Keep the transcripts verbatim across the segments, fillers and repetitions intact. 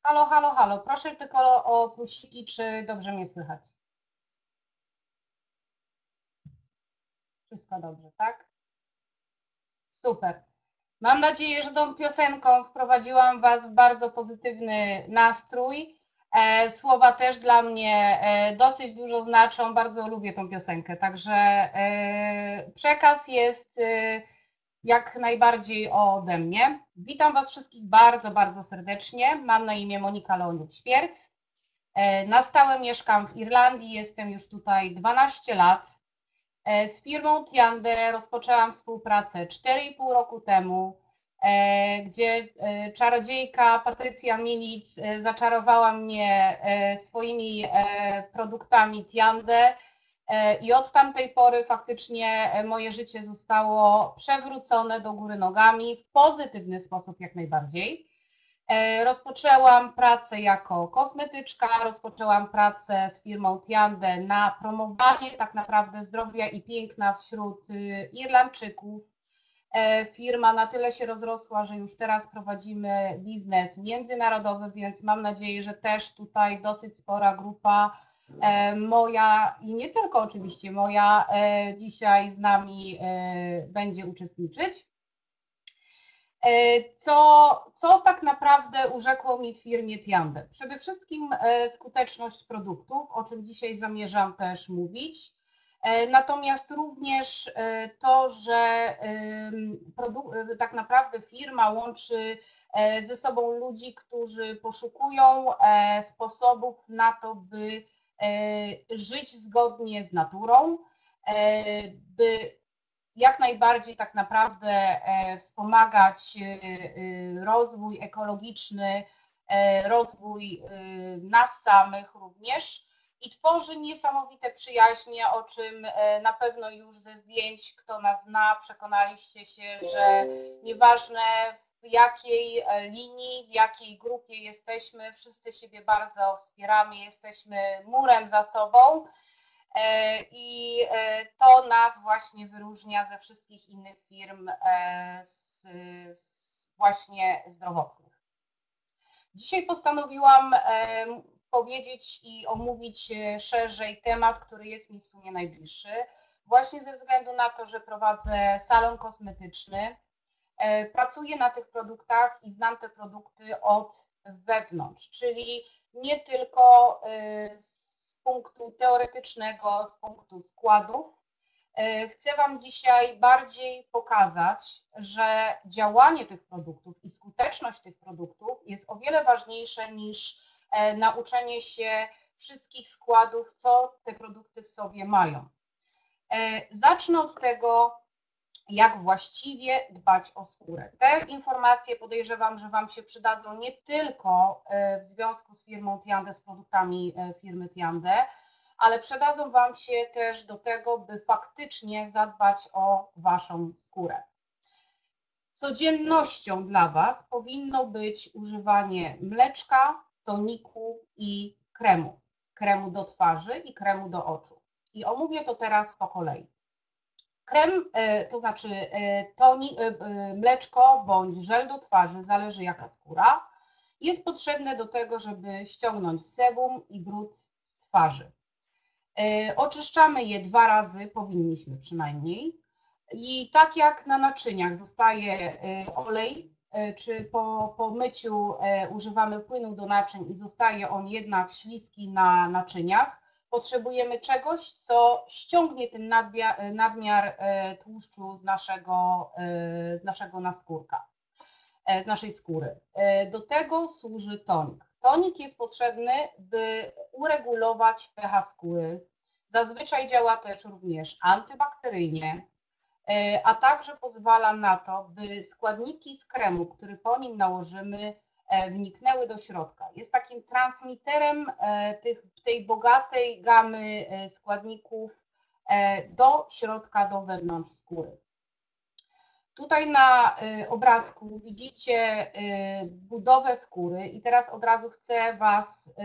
Halo, halo, halo. Proszę tylko o plusiki, czy dobrze mnie słychać. Wszystko dobrze, tak? Super. Mam nadzieję, że tą piosenką wprowadziłam Was w bardzo pozytywny nastrój. E, Słowa też dla mnie e, dosyć dużo znaczą. Bardzo lubię tą piosenkę, także e, przekaz jest e, jak najbardziej ode mnie. Witam Was wszystkich bardzo, bardzo serdecznie. Mam na imię Monika Leonid-Świerc. Na stałe mieszkam w Irlandii, jestem już tutaj dwanaście lat. Z firmą Tiande rozpoczęłam współpracę cztery i pół roku temu, gdzie czarodziejka Patrycja Milic zaczarowała mnie swoimi produktami Tiande i od tamtej pory faktycznie moje życie zostało przewrócone do góry nogami w pozytywny sposób jak najbardziej. Rozpoczęłam pracę jako kosmetyczka, rozpoczęłam pracę z firmą Tiande na promowanie tak naprawdę zdrowia i piękna wśród Irlandczyków. Firma na tyle się rozrosła, że już teraz prowadzimy biznes międzynarodowy, więc mam nadzieję, że też tutaj dosyć spora grupa moja i nie tylko oczywiście moja dzisiaj z nami będzie uczestniczyć. Co, co tak naprawdę urzekło mi w firmie Tiande? Przede wszystkim skuteczność produktów, o czym dzisiaj zamierzam też mówić. Natomiast również to, że tak naprawdę firma łączy ze sobą ludzi, którzy poszukują sposobów na to, by żyć zgodnie z naturą, by jak najbardziej tak naprawdę wspomagać rozwój ekologiczny, rozwój nas samych również i tworzy niesamowite przyjaźnie, o czym na pewno już ze zdjęć, kto nas zna, przekonaliście się, że nieważne w jakiej linii, w jakiej grupie jesteśmy, wszyscy siebie bardzo wspieramy, jesteśmy murem za sobą. I to nas właśnie wyróżnia ze wszystkich innych firm z, z właśnie zdrowotnych. Dzisiaj postanowiłam powiedzieć i omówić szerzej temat, który jest mi w sumie najbliższy. Właśnie ze względu na to, że prowadzę salon kosmetyczny, pracuję na tych produktach i znam te produkty od wewnątrz, czyli nie tylko z punktu teoretycznego, z punktu składów. Chcę Wam dzisiaj bardziej pokazać, że działanie tych produktów i skuteczność tych produktów jest o wiele ważniejsze niż nauczenie się wszystkich składów, co te produkty w sobie mają. Zacznę od tego, jak właściwie dbać o skórę. Te informacje podejrzewam, że Wam się przydadzą nie tylko w związku z firmą Tiande, z produktami firmy Tiande, ale przydadzą Wam się też do tego, by faktycznie zadbać o Waszą skórę. Codziennością dla Was powinno być używanie mleczka, toniku i kremu. Kremu do twarzy i kremu do oczu. I omówię to teraz po kolei. Krem, to znaczy toni, mleczko bądź żel do twarzy, zależy jaka skóra, jest potrzebne do tego, żeby ściągnąć sebum i brud z twarzy. Oczyszczamy je dwa razy, powinniśmy przynajmniej. I tak jak na naczyniach zostaje olej, czy po, po myciu używamy płynu do naczyń i zostaje on jednak śliski na naczyniach, potrzebujemy czegoś, co ściągnie ten nadmiar, nadmiar tłuszczu z naszego, z naszego naskórka, z naszej skóry. Do tego służy tonik. Tonik jest potrzebny, by uregulować pH skóry. Zazwyczaj działa też również antybakteryjnie, a także pozwala na to, by składniki z kremu, który po nim nałożymy, wniknęły do środka. Jest takim transmiterem tych, tej bogatej gamy składników do środka, do wewnątrz skóry. Tutaj na obrazku widzicie budowę skóry i teraz od razu chcę Was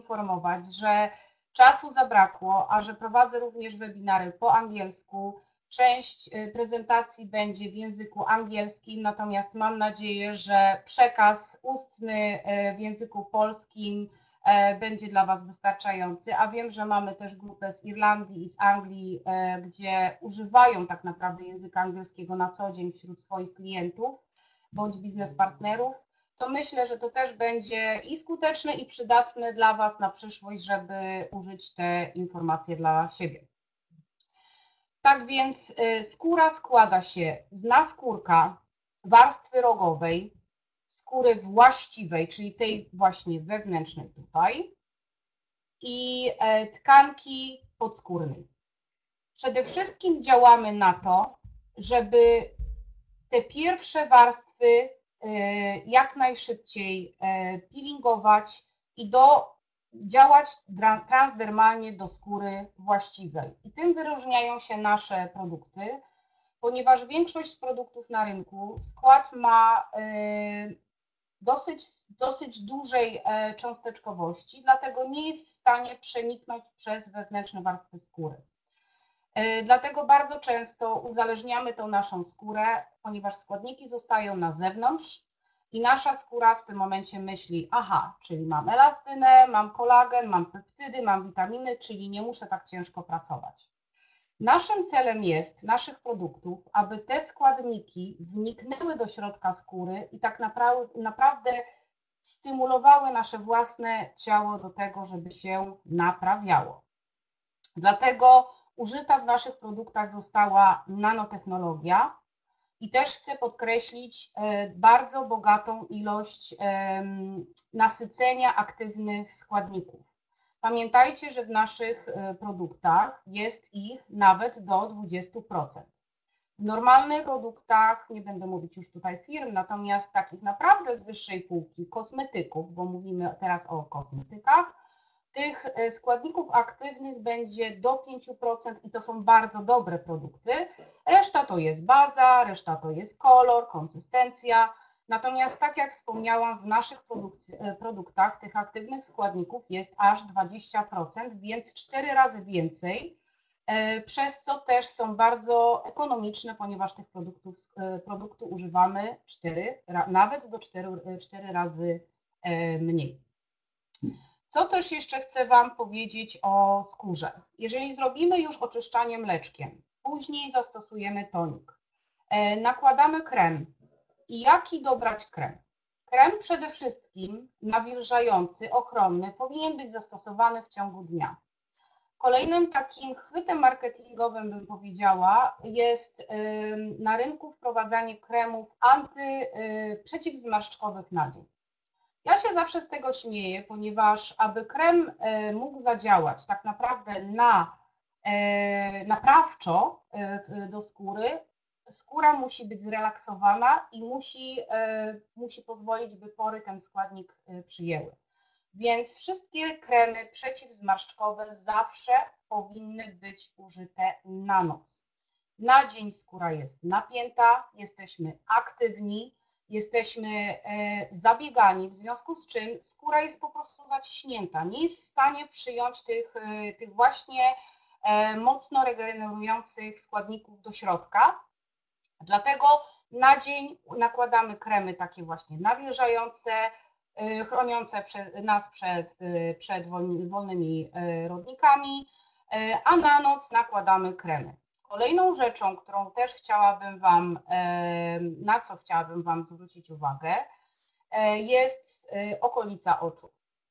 poinformować, że czasu zabrakło, a że prowadzę również webinary po angielsku, Część prezentacji będzie w języku angielskim, natomiast mam nadzieję, że przekaz ustny w języku polskim będzie dla Was wystarczający, a wiem, że mamy też grupę z Irlandii i z Anglii, gdzie używają tak naprawdę języka angielskiego na co dzień wśród swoich klientów bądź biznes partnerów, to myślę, że to też będzie i skuteczne, i przydatne dla Was na przyszłość, żeby użyć te informacje dla siebie. Tak więc skóra składa się z naskórka, warstwy rogowej, skóry właściwej, czyli tej właśnie wewnętrznej tutaj, i tkanki podskórnej. Przede wszystkim działamy na to, żeby te pierwsze warstwy jak najszybciej peelingować i do, działać transdermalnie do skóry właściwej. I tym wyróżniają się nasze produkty, ponieważ większość produktów na rynku skład ma dosyć, dosyć dużej cząsteczkowości, dlatego nie jest w stanie przeniknąć przez wewnętrzne warstwy skóry. Dlatego bardzo często uzależniamy tą naszą skórę, ponieważ składniki zostają na zewnątrz i nasza skóra w tym momencie myśli, aha, czyli mam elastynę, mam kolagen, mam peptydy, mam witaminy, czyli nie muszę tak ciężko pracować. Naszym celem jest, naszych produktów, aby te składniki wniknęły do środka skóry i tak naprawdę stymulowały nasze własne ciało do tego, żeby się naprawiało. Dlatego użyta w naszych produktach została nanotechnologia i też chcę podkreślić bardzo bogatą ilość nasycenia aktywnych składników. Pamiętajcie, że w naszych produktach jest ich nawet do dwudziestu procent. W normalnych produktach, nie będę mówić już tutaj firm, natomiast takich naprawdę z wyższej półki kosmetyków, bo mówimy teraz o kosmetykach, tych składników aktywnych będzie do pięciu procent i to są bardzo dobre produkty. Reszta to jest baza, reszta to jest kolor, konsystencja. Natomiast tak jak wspomniałam, w naszych produktach tych aktywnych składników jest aż dwadzieścia procent, więc cztery razy więcej, przez co też są bardzo ekonomiczne, ponieważ tych produktów produktu używamy cztery, nawet do czterech razy mniej. Co też jeszcze chcę Wam powiedzieć o skórze. Jeżeli zrobimy już oczyszczanie mleczkiem, później zastosujemy tonik, nakładamy krem. I jaki dobrać krem? Krem przede wszystkim nawilżający, ochronny powinien być zastosowany w ciągu dnia. Kolejnym takim chwytem marketingowym, bym powiedziała, jest na rynku wprowadzanie kremów anty, przeciwzmarszczkowych na dzień. Ja się zawsze z tego śmieję, ponieważ aby krem mógł zadziałać tak naprawdę na, naprawczo do skóry, skóra musi być zrelaksowana i musi, musi pozwolić, by pory ten składnik przyjęły. Więc wszystkie kremy przeciwzmarszczkowe zawsze powinny być użyte na noc. Na dzień skóra jest napięta, jesteśmy aktywni, jesteśmy zabiegani, w związku z czym skóra jest po prostu zaciśnięta, nie jest w stanie przyjąć tych, tych właśnie mocno regenerujących składników do środka. Dlatego na dzień nakładamy kremy takie właśnie nawilżające, chroniące nas przed, przed wolnymi rodnikami, a na noc nakładamy kremy. Kolejną rzeczą, którą też chciałabym Wam, na co chciałabym Wam zwrócić uwagę, jest okolica oczu.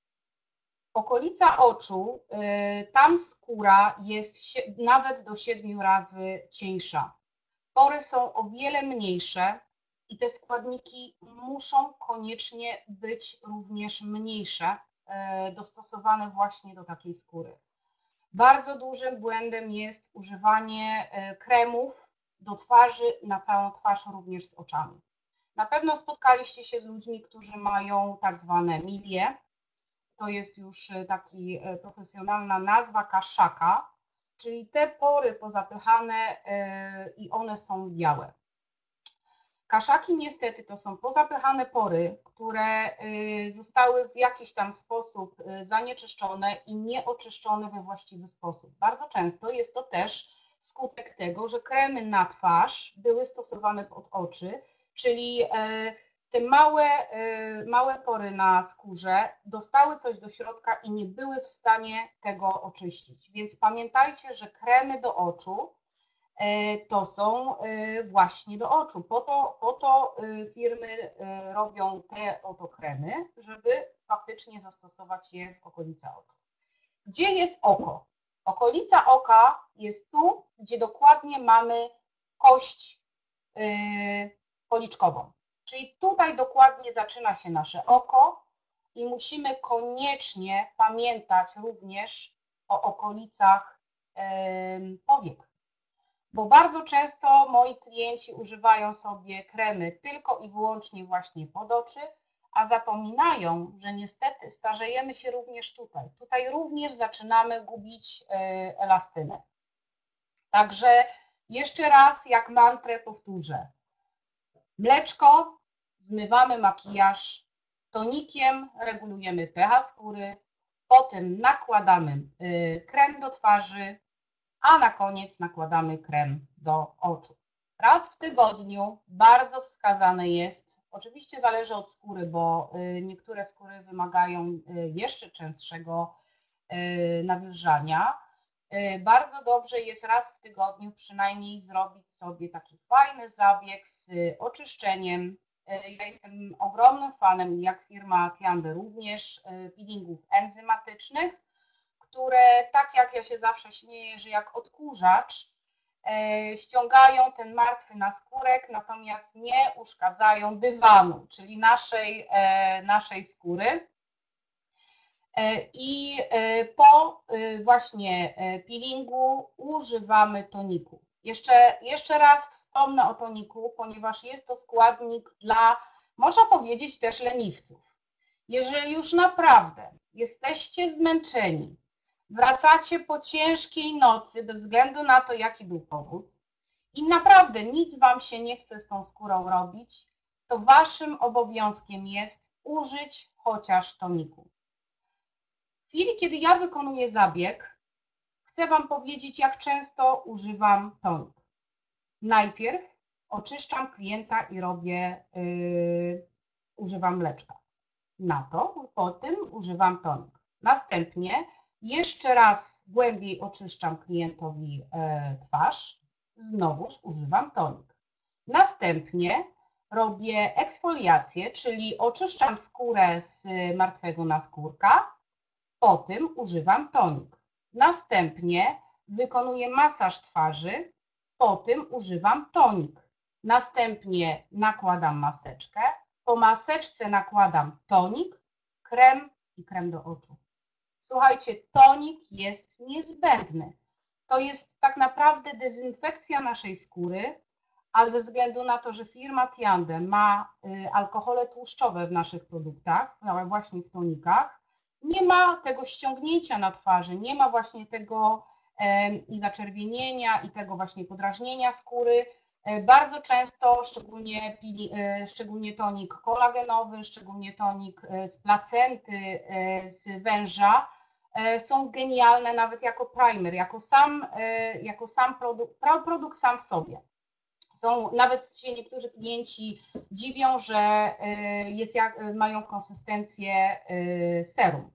Okolica oczu, tam skóra jest nawet do siedmiu razy cieńsza. Pory są o wiele mniejsze i te składniki muszą koniecznie być również mniejsze, dostosowane właśnie do takiej skóry. Bardzo dużym błędem jest używanie kremów do twarzy, na całą twarz, również z oczami. Na pewno spotkaliście się z ludźmi, którzy mają tak zwane milie. To jest już taki profesjonalna nazwa kaszaka, czyli te pory pozapychane i one są białe. Kaszaki niestety to są pozapychane pory, które zostały w jakiś tam sposób zanieczyszczone i nieoczyszczone we właściwy sposób. Bardzo często jest to też wskutek tego, że kremy na twarz były stosowane pod oczy, czyli te małe, małe pory na skórze dostały coś do środka i nie były w stanie tego oczyścić. Więc pamiętajcie, że kremy do oczu to są właśnie do oczu. Po to, po to firmy robią te oto kremy, żeby faktycznie zastosować je w okolicy oczu. Gdzie jest oko? Okolica oka jest tu, gdzie dokładnie mamy kość policzkową. Czyli tutaj dokładnie zaczyna się nasze oko i musimy koniecznie pamiętać również o okolicach powiek. Bo bardzo często moi klienci używają sobie kremy tylko i wyłącznie właśnie pod oczy, a zapominają, że niestety starzejemy się również tutaj. Tutaj również zaczynamy gubić elastynę. Także jeszcze raz jak mantrę powtórzę. Mleczko, zmywamy makijaż, tonikiem regulujemy pH skóry, potem nakładamy krem do twarzy, a na koniec nakładamy krem do oczu. Raz w tygodniu bardzo wskazane jest, oczywiście zależy od skóry, bo niektóre skóry wymagają jeszcze częstszego nawilżania. Bardzo dobrze jest raz w tygodniu przynajmniej zrobić sobie taki fajny zabieg z oczyszczeniem. Ja jestem ogromnym fanem, jak firma Tiambe również, peelingów enzymatycznych, które, tak jak ja się zawsze śmieję, że jak odkurzacz, ściągają ten martwy naskórek, natomiast nie uszkadzają dywanu, czyli naszej, naszej skóry. I po właśnie peelingu używamy toniku. Jeszcze, jeszcze raz wspomnę o toniku, ponieważ jest to składnik dla, można powiedzieć, też leniwców. Jeżeli już naprawdę jesteście zmęczeni, wracacie po ciężkiej nocy, bez względu na to, jaki był powód, i naprawdę nic Wam się nie chce z tą skórą robić, to Waszym obowiązkiem jest użyć chociaż toniku. W chwili, kiedy ja wykonuję zabieg, chcę Wam powiedzieć, jak często używam tonik. Najpierw oczyszczam klienta i robię, yy, używam mleczka. Na to, potem używam tonik. Następnie jeszcze raz głębiej oczyszczam klientowi yy, twarz, znowuż używam tonik. Następnie robię eksfoliację, czyli oczyszczam skórę z martwego naskórka, potem używam tonik. Następnie wykonuję masaż twarzy, potem używam tonik. Następnie nakładam maseczkę, po maseczce nakładam tonik, krem i krem do oczu. Słuchajcie, tonik jest niezbędny. To jest tak naprawdę dezynfekcja naszej skóry, ale ze względu na to, że firma Tiambe ma alkohole tłuszczowe w naszych produktach, właśnie w tonikach, nie ma tego ściągnięcia na twarzy, nie ma właśnie tego i zaczerwienienia, i tego właśnie podrażnienia skóry. Bardzo często, szczególnie, szczególnie tonik kolagenowy, szczególnie tonik z placenty, z węża, są genialne nawet jako primer, jako sam, jako sam produkt, produkt sam w sobie. Są, nawet się niektórzy klienci dziwią, że jest jak, mają konsystencję serum.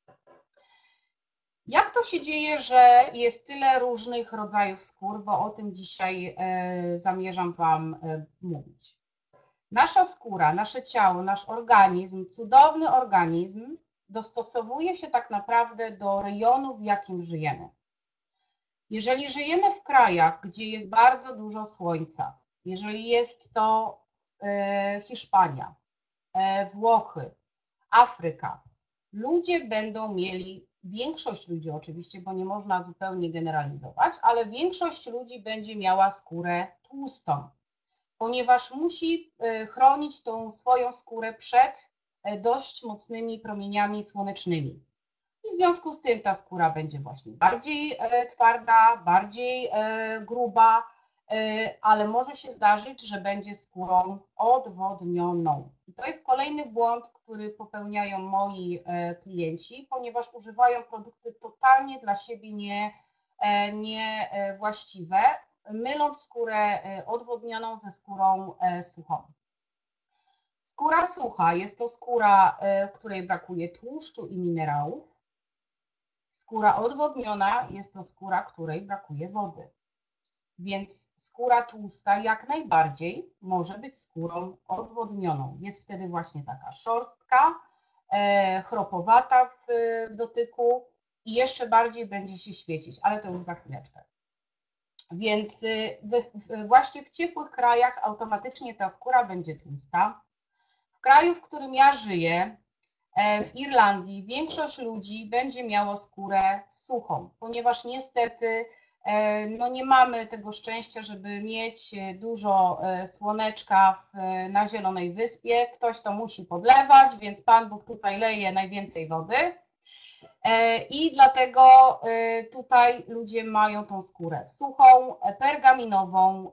Jak to się dzieje, że jest tyle różnych rodzajów skór, bo o tym dzisiaj zamierzam Wam mówić. Nasza skóra, nasze ciało, nasz organizm, cudowny organizm dostosowuje się tak naprawdę do rejonu, w jakim żyjemy. Jeżeli żyjemy w krajach, gdzie jest bardzo dużo słońca, jeżeli jest to Hiszpania, Włochy, Afryka, ludzie będą mieli, większość ludzi oczywiście, bo nie można zupełnie generalizować, ale większość ludzi będzie miała skórę tłustą, ponieważ musi chronić tą swoją skórę przed dość mocnymi promieniami słonecznymi. I w związku z tym ta skóra będzie właśnie bardziej twarda, bardziej gruba, ale może się zdarzyć, że będzie skórą odwodnioną. I to jest kolejny błąd, który popełniają moi klienci, ponieważ używają produkty totalnie dla siebie nie, niewłaściwe, myląc skórę odwodnioną ze skórą suchą. Skóra sucha jest to skóra, w której brakuje tłuszczu i minerałów. Skóra odwodniona jest to skóra, której brakuje wody. Więc skóra tłusta jak najbardziej może być skórą odwodnioną. Jest wtedy właśnie taka szorstka, chropowata w dotyku i jeszcze bardziej będzie się świecić, ale to już za chwileczkę. Więc właśnie w ciepłych krajach automatycznie ta skóra będzie tłusta. W kraju, w którym ja żyję, w Irlandii, większość ludzi będzie miało skórę suchą, ponieważ niestety no nie mamy tego szczęścia, żeby mieć dużo słoneczka na Zielonej Wyspie. Ktoś to musi podlewać, więc Pan Bóg tutaj leje najwięcej wody i dlatego tutaj ludzie mają tą skórę suchą, pergaminową,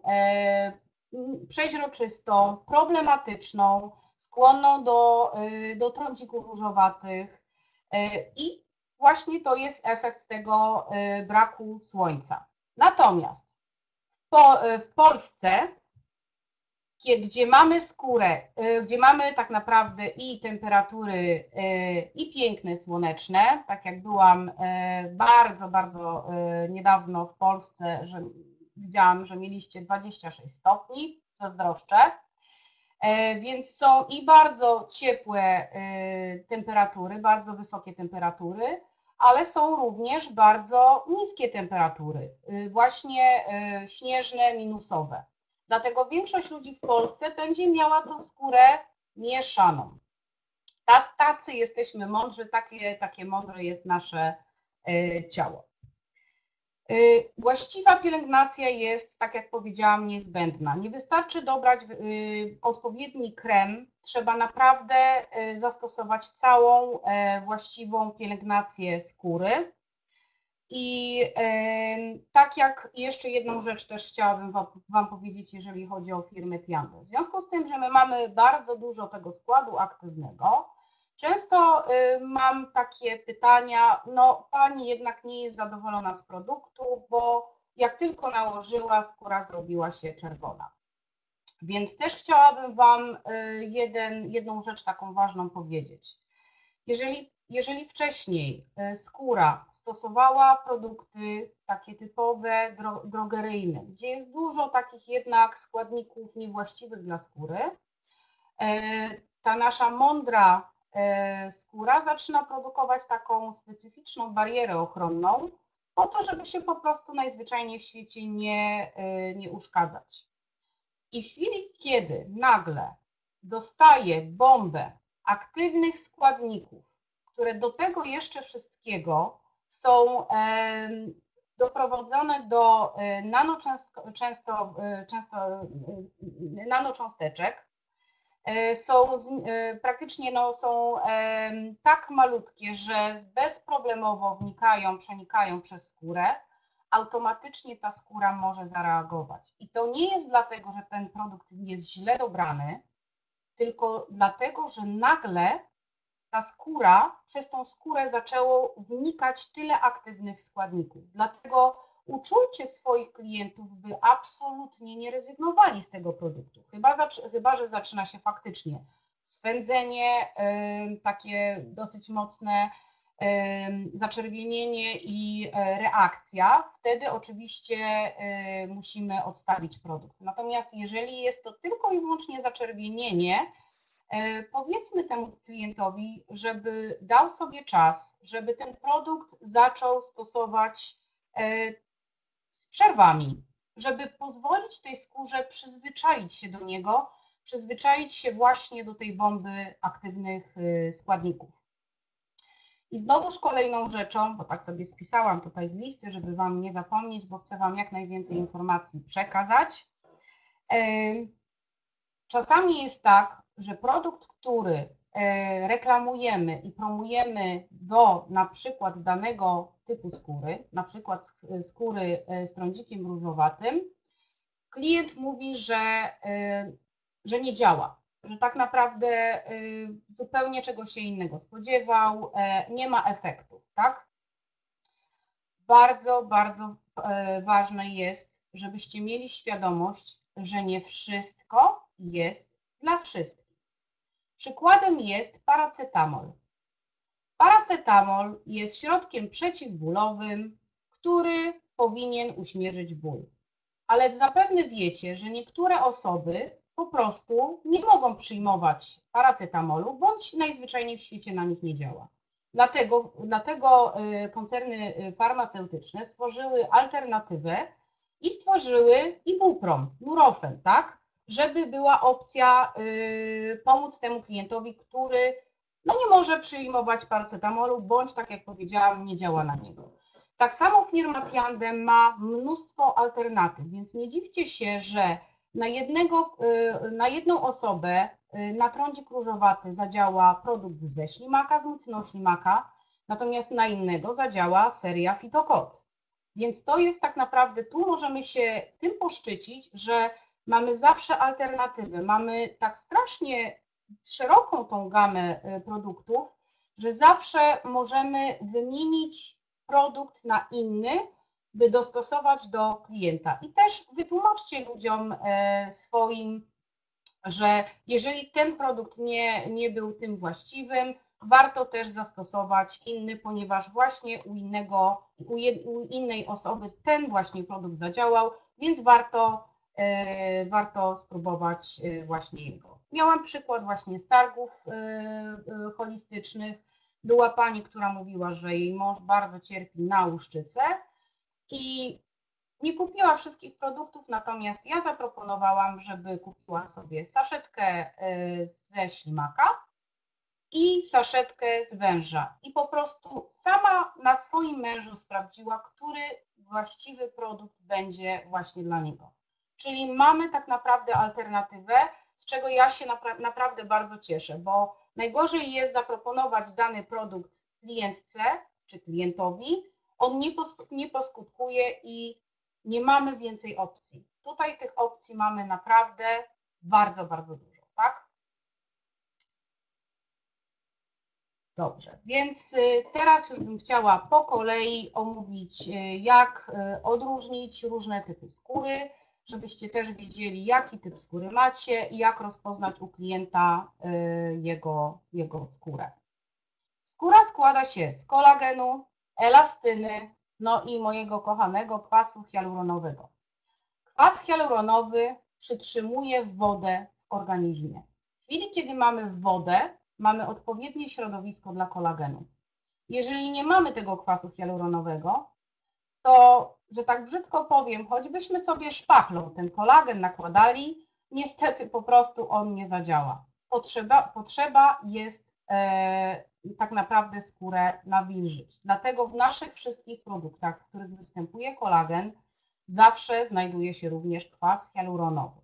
przeźroczystą, problematyczną, skłonną do, do trądzików różowatych i właśnie to jest efekt tego braku słońca. Natomiast po, w Polsce, gdzie mamy skórę, gdzie mamy tak naprawdę i temperatury i piękne słoneczne, tak jak byłam bardzo, bardzo niedawno w Polsce, że widziałam, że mieliście dwadzieścia sześć stopni, zazdroszczę. Więc są i bardzo ciepłe temperatury, bardzo wysokie temperatury, ale są również bardzo niskie temperatury, właśnie śnieżne, minusowe. Dlatego większość ludzi w Polsce będzie miała tą skórę mieszaną. Tacy jesteśmy mądrzy, takie, takie mądre jest nasze ciało. Właściwa pielęgnacja jest, tak jak powiedziałam, niezbędna. Nie wystarczy dobrać odpowiedni krem, trzeba naprawdę zastosować całą właściwą pielęgnację skóry. I tak jak jeszcze jedną rzecz też chciałabym Wam powiedzieć, jeżeli chodzi o firmę Tiambe. W związku z tym, że my mamy bardzo dużo tego składu aktywnego, często mam takie pytania, no Pani jednak nie jest zadowolona z produktu, bo jak tylko nałożyła, skóra zrobiła się czerwona. Więc też chciałabym Wam jeden, jedną rzecz taką ważną powiedzieć. Jeżeli, jeżeli wcześniej skóra stosowała produkty takie typowe, drogeryjne, gdzie jest dużo takich jednak składników niewłaściwych dla skóry, ta nasza mądra skóra zaczyna produkować taką specyficzną barierę ochronną po to, żeby się po prostu najzwyczajniej w świecie nie, nie uszkadzać. I w chwili, kiedy nagle dostaje bombę aktywnych składników, które do tego jeszcze wszystkiego są doprowadzone do nanoczęsto, często, często nanocząsteczek, są praktycznie no, są tak malutkie, że bezproblemowo wnikają, przenikają przez skórę, automatycznie ta skóra może zareagować. I to nie jest dlatego, że ten produkt jest źle dobrany, tylko dlatego, że nagle ta skóra, przez tą skórę zaczęło wnikać tyle aktywnych składników. Dlatego uczujcie swoich klientów, by absolutnie nie rezygnowali z tego produktu. Chyba, chyba że zaczyna się faktycznie swędzenie, takie dosyć mocne, zaczerwienienie i reakcja. Wtedy oczywiście musimy odstawić produkt. Natomiast jeżeli jest to tylko i wyłącznie zaczerwienienie, powiedzmy temu klientowi, żeby dał sobie czas, żeby ten produkt zaczął stosować z przerwami, żeby pozwolić tej skórze przyzwyczaić się do niego, przyzwyczaić się właśnie do tej bomby aktywnych składników. I znowuż kolejną rzeczą, bo tak sobie spisałam tutaj z listy, żeby Wam nie zapomnieć, bo chcę Wam jak najwięcej informacji przekazać. Czasami jest tak, że produkt, który reklamujemy i promujemy do na przykład danego typu skóry, na przykład skóry z trądzikiem różowatym, klient mówi, że, że nie działa, że tak naprawdę zupełnie czego się innego spodziewał, nie ma efektów, tak? bardzo, bardzo ważne jest, żebyście mieli świadomość, że nie wszystko jest dla wszystkich. Przykładem jest paracetamol. Paracetamol jest środkiem przeciwbólowym, który powinien uśmierzyć ból. Ale zapewne wiecie, że niektóre osoby po prostu nie mogą przyjmować paracetamolu, bądź najzwyczajniej w świecie na nich nie działa. Dlatego, dlatego koncerny farmaceutyczne stworzyły alternatywę i stworzyły ibuprom, Nurofen, tak? Żeby była opcja y, pomóc temu klientowi, który no nie może przyjmować paracetamolu, bądź tak jak powiedziałam, nie działa na niego. Tak samo firma Tiandem ma mnóstwo alternatyw, więc nie dziwcie się, że na, jednego, na jedną osobę na trądzik różowaty zadziała produkt ze ślimaka, z mucyną ślimaka, natomiast na innego zadziała seria Fitokot. Więc to jest tak naprawdę, tu możemy się tym poszczycić, że mamy zawsze alternatywę, mamy tak strasznie szeroką tą gamę produktów, że zawsze możemy wymienić produkt na inny, by dostosować do klienta. I też wytłumaczcie ludziom swoim, że jeżeli ten produkt nie, nie był tym właściwym, warto też zastosować inny, ponieważ właśnie u, innego, u, jed, u innej osoby ten właśnie produkt zadziałał, więc warto, e, warto spróbować właśnie jego. Miałam przykład właśnie z targów e, e, holistycznych. Była pani, która mówiła, że jej mąż bardzo cierpi na łuszczycę i nie kupiła wszystkich produktów, natomiast ja zaproponowałam, żeby kupiła sobie saszetkę ze ślimaka i saszetkę z węża. I po prostu sama na swoim mężu sprawdziła, który właściwy produkt będzie właśnie dla niego. Czyli mamy tak naprawdę alternatywę, z czego ja się napra- naprawdę bardzo cieszę, bo najgorzej jest zaproponować dany produkt klientce czy klientowi, on nie, pos- nie poskutkuje i nie mamy więcej opcji. Tutaj tych opcji mamy naprawdę bardzo, bardzo dużo, tak? Dobrze, więc teraz już bym chciała po kolei omówić, jak odróżnić różne typy skóry, żebyście też wiedzieli, jaki typ skóry macie i jak rozpoznać u klienta jego, jego skórę. Skóra składa się z kolagenu, elastyny, no i mojego kochanego kwasu hialuronowego. Kwas hialuronowy przytrzymuje wodę w organizmie. W chwili, kiedy mamy wodę, mamy odpowiednie środowisko dla kolagenu. Jeżeli nie mamy tego kwasu hialuronowego, to, że tak brzydko powiem, choćbyśmy sobie szpachlą ten kolagen nakładali, niestety po prostu on nie zadziała. Potrzeba, potrzeba jest e, tak naprawdę skórę nawilżyć. Dlatego w naszych wszystkich produktach, w których występuje kolagen, zawsze znajduje się również kwas hialuronowy.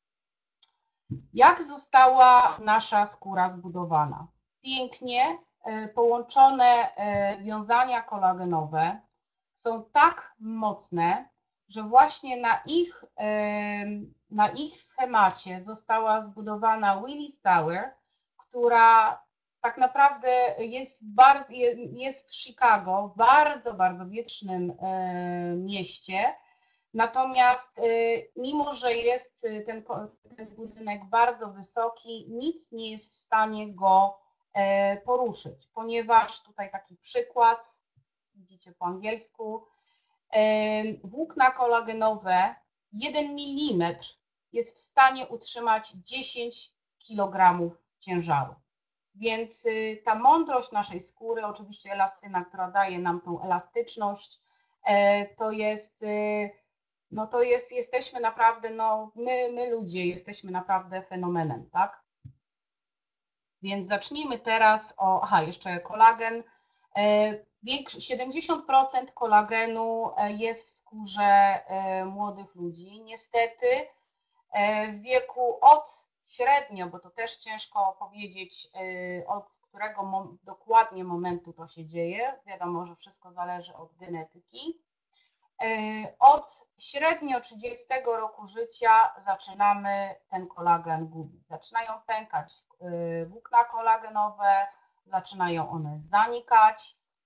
Jak została nasza skóra zbudowana? Pięknie połączone wiązania kolagenowe są tak mocne, że właśnie na ich, na ich schemacie została zbudowana Willis Tower, która tak naprawdę jest w, bardzo, jest w Chicago, bardzo, bardzo wietrznym mieście. Natomiast mimo, że jest ten, ten budynek bardzo wysoki, nic nie jest w stanie go poruszyć, ponieważ tutaj taki przykład, widzicie po angielsku, włókna kolagenowe, jeden milimetr jest w stanie utrzymać dziesięć kilogramów ciężaru. Więc ta mądrość naszej skóry, oczywiście elastyna, która daje nam tą elastyczność, to jest, no to jest, jesteśmy naprawdę, no my, my ludzie jesteśmy naprawdę fenomenem, tak? Więc zacznijmy teraz o, aha, jeszcze kolagen. siedemdziesiąt procent kolagenu jest w skórze młodych ludzi. Niestety w wieku od średnio, bo to też ciężko powiedzieć, od którego dokładnie momentu to się dzieje. Wiadomo, że wszystko zależy od genetyki. Od średnio trzydziestego roku życia zaczynamy ten kolagen gubić. Zaczynają pękać włókna kolagenowe, zaczynają one zanikać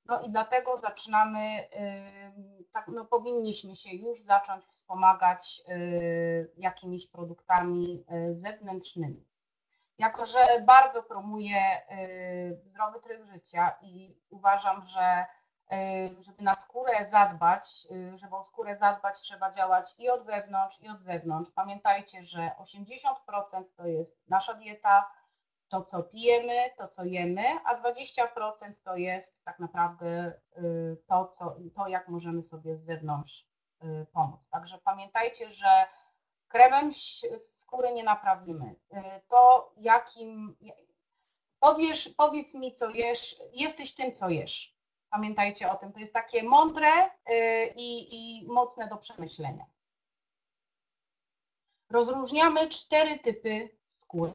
No i dlatego zaczynamy, tak, no powinniśmy się już zacząć wspomagać jakimiś produktami zewnętrznymi. Jako że bardzo promuję zdrowy tryb życia i uważam, że żeby na skórę zadbać, żeby o skórę zadbać, trzeba działać i od wewnątrz, i od zewnątrz. Pamiętajcie, że osiemdziesiąt procent to jest nasza dieta, to co pijemy, to co jemy, a dwadzieścia procent to jest tak naprawdę to, co, to jak możemy sobie z zewnątrz pomóc. Także pamiętajcie, że kremem skóry nie naprawimy. To jakim, powiesz, powiedz mi co jesz, jesteś tym co jesz. Pamiętajcie o tym, to jest takie mądre i, i mocne do przemyślenia. Rozróżniamy cztery typy skóry.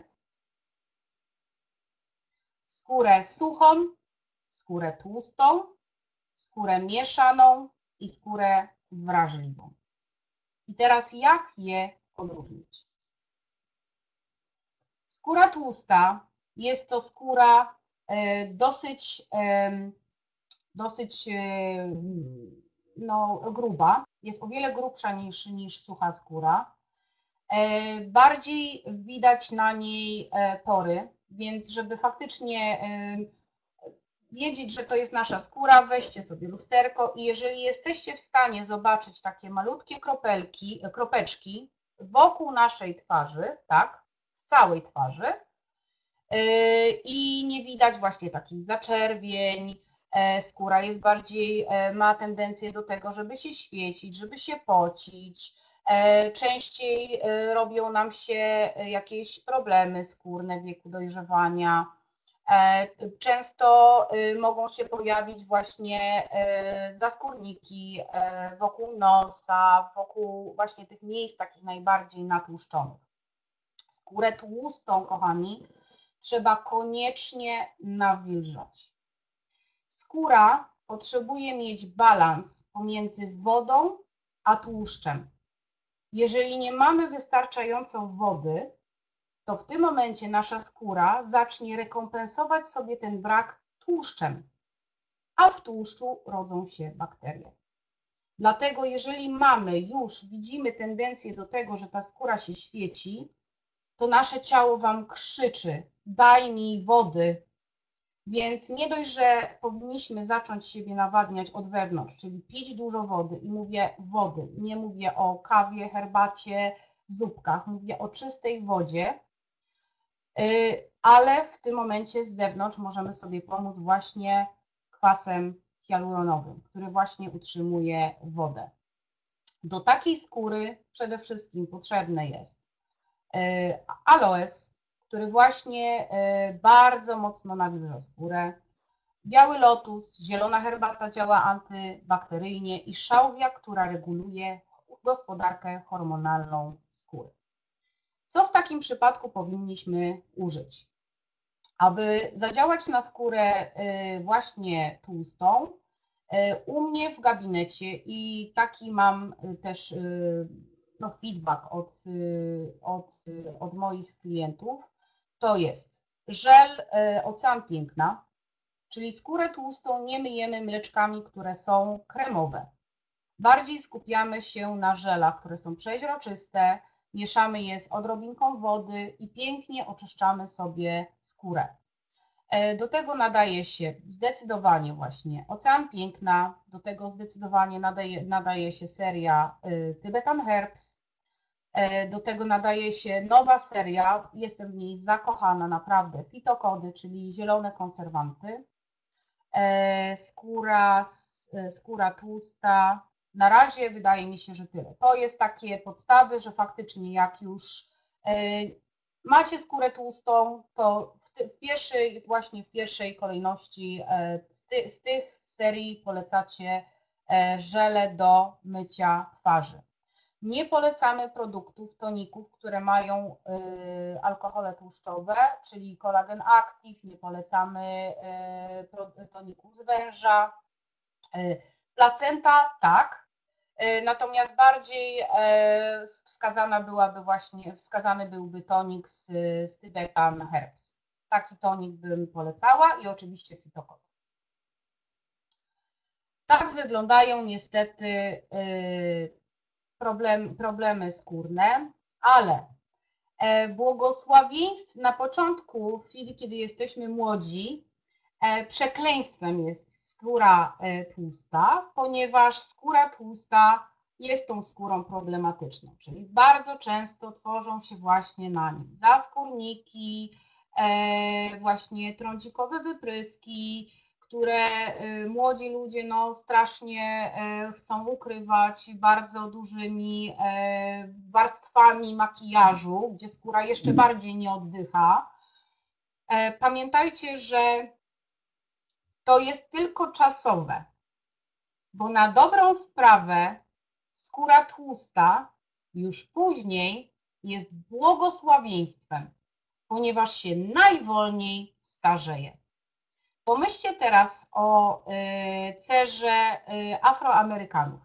Skórę suchą, skórę tłustą, skórę mieszaną i skórę wrażliwą. I teraz jak je odróżnić? Skóra tłusta jest to skóra dosyć, dosyć no, gruba, jest o wiele grubsza niż, niż sucha skóra. Bardziej widać na niej pory, więc żeby faktycznie wiedzieć, że to jest nasza skóra, weźcie sobie lusterko i jeżeli jesteście w stanie zobaczyć takie malutkie kropelki, kropeczki wokół naszej twarzy, tak, w całej twarzy i nie widać właśnie takich zaczerwień, skóra jest bardziej, ma tendencję do tego, żeby się świecić, żeby się pocić, częściej robią nam się jakieś problemy skórne w wieku dojrzewania. Często mogą się pojawić właśnie zaskórniki wokół nosa, wokół właśnie tych miejsc takich najbardziej natłuszczonych. Skórę tłustą, kochani, trzeba koniecznie nawilżać. Skóra potrzebuje mieć balans pomiędzy wodą a tłuszczem. Jeżeli nie mamy wystarczająco wody, to w tym momencie nasza skóra zacznie rekompensować sobie ten brak tłuszczem, a w tłuszczu rodzą się bakterie. Dlatego jeżeli mamy już, widzimy tendencję do tego, że ta skóra się świeci, to nasze ciało Wam krzyczy, daj mi wody. Więc nie dość, że powinniśmy zacząć siebie nawadniać od wewnątrz, czyli pić dużo wody i mówię wody, nie mówię o kawie, herbacie, zupkach, mówię o czystej wodzie, ale w tym momencie z zewnątrz możemy sobie pomóc właśnie kwasem hialuronowym, który właśnie utrzymuje wodę. Do takiej skóry przede wszystkim potrzebne jest aloes, który właśnie bardzo mocno nawilża skórę, biały lotus, zielona herbata działa antybakteryjnie i szałwia, która reguluje gospodarkę hormonalną skóry. Co w takim przypadku powinniśmy użyć? Aby zadziałać na skórę właśnie tłustą, u mnie w gabinecie i taki mam też no, feedback od, od, od moich klientów, to jest żel Ocean Piękna, czyli skórę tłustą nie myjemy mleczkami, które są kremowe. Bardziej skupiamy się na żelach, które są przeźroczyste, mieszamy je z odrobinką wody i pięknie oczyszczamy sobie skórę. Do tego nadaje się zdecydowanie właśnie Ocean Piękna, do tego zdecydowanie nadaje, nadaje się seria Tibetan Herbs, do tego nadaje się nowa seria, jestem w niej zakochana naprawdę, fitokody, czyli zielone konserwanty, skóra, skóra tłusta. Na razie wydaje mi się, że tyle. To jest takie podstawy, że faktycznie jak już macie skórę tłustą, to w pierwszej, właśnie w pierwszej kolejności z, ty, z tych serii polecacie żele do mycia twarzy. Nie polecamy produktów, toników, które mają alkohole tłuszczowe, czyli kolagen active, nie polecamy toników z węża. Placenta tak, natomiast bardziej wskazana byłaby właśnie, wskazany byłby tonik z, z Tibetan Herbs. Taki tonik bym polecała i oczywiście fitokod. Tak wyglądają niestety problem, problemy skórne, ale błogosławieństw na początku, w chwili, kiedy jesteśmy młodzi, przekleństwem jest skóra tłusta, ponieważ skóra tłusta jest tą skórą problematyczną, czyli bardzo często tworzą się właśnie na nim zaskórniki, właśnie trądzikowe wypryski, które młodzi ludzie no, strasznie chcą ukrywać bardzo dużymi warstwami makijażu, gdzie skóra jeszcze bardziej nie oddycha. Pamiętajcie, że to jest tylko czasowe, bo na dobrą sprawę skóra tłusta już później jest błogosławieństwem, ponieważ się najwolniej starzeje. Pomyślcie teraz o cerze Afroamerykanów.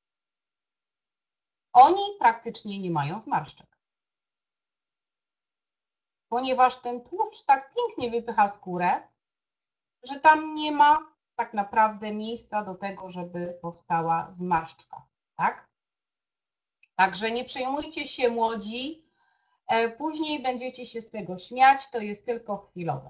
Oni praktycznie nie mają zmarszczek, ponieważ ten tłuszcz tak pięknie wypycha skórę, że tam nie ma tak naprawdę miejsca do tego, żeby powstała zmarszczka, tak? Także nie przejmujcie się, młodzi, później będziecie się z tego śmiać, to jest tylko chwilowe.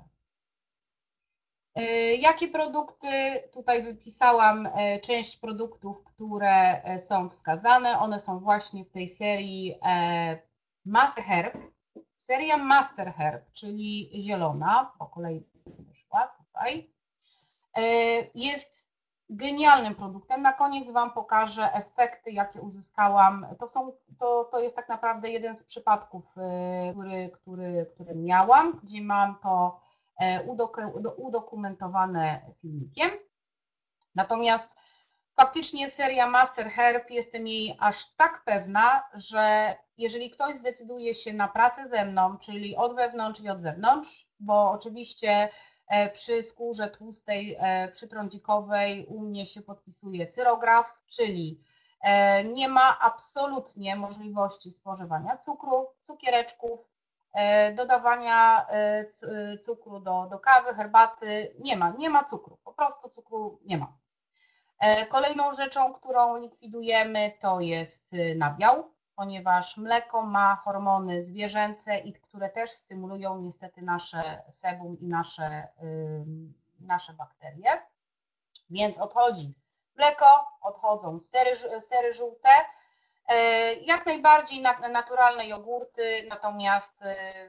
Jakie produkty? Tutaj wypisałam część produktów, które są wskazane. One są właśnie w tej serii Master Herb. Seria Master Herb, czyli zielona, po kolei wyszła tutaj, jest genialnym produktem. Na koniec Wam pokażę efekty, jakie uzyskałam. To, są, to, to jest tak naprawdę jeden z przypadków, który, który, który miałam, gdzie mam to udokumentowane filmikiem. Natomiast faktycznie seria Master Herb, jestem jej aż tak pewna, że jeżeli ktoś zdecyduje się na pracę ze mną, czyli od wewnątrz i od zewnątrz, bo oczywiście przy skórze tłustej, przytrądzikowej u mnie się podpisuje cyrograf, czyli nie ma absolutnie możliwości spożywania cukru, cukiereczków, dodawania cukru do, do kawy, herbaty, nie ma, nie ma cukru, po prostu cukru nie ma. Kolejną rzeczą, którą likwidujemy, to jest nabiał, ponieważ mleko ma hormony zwierzęce, i które też stymulują niestety nasze sebum i nasze, nasze bakterie. Więc odchodzi mleko, odchodzą sery, sery żółte, jak najbardziej naturalne jogurty, natomiast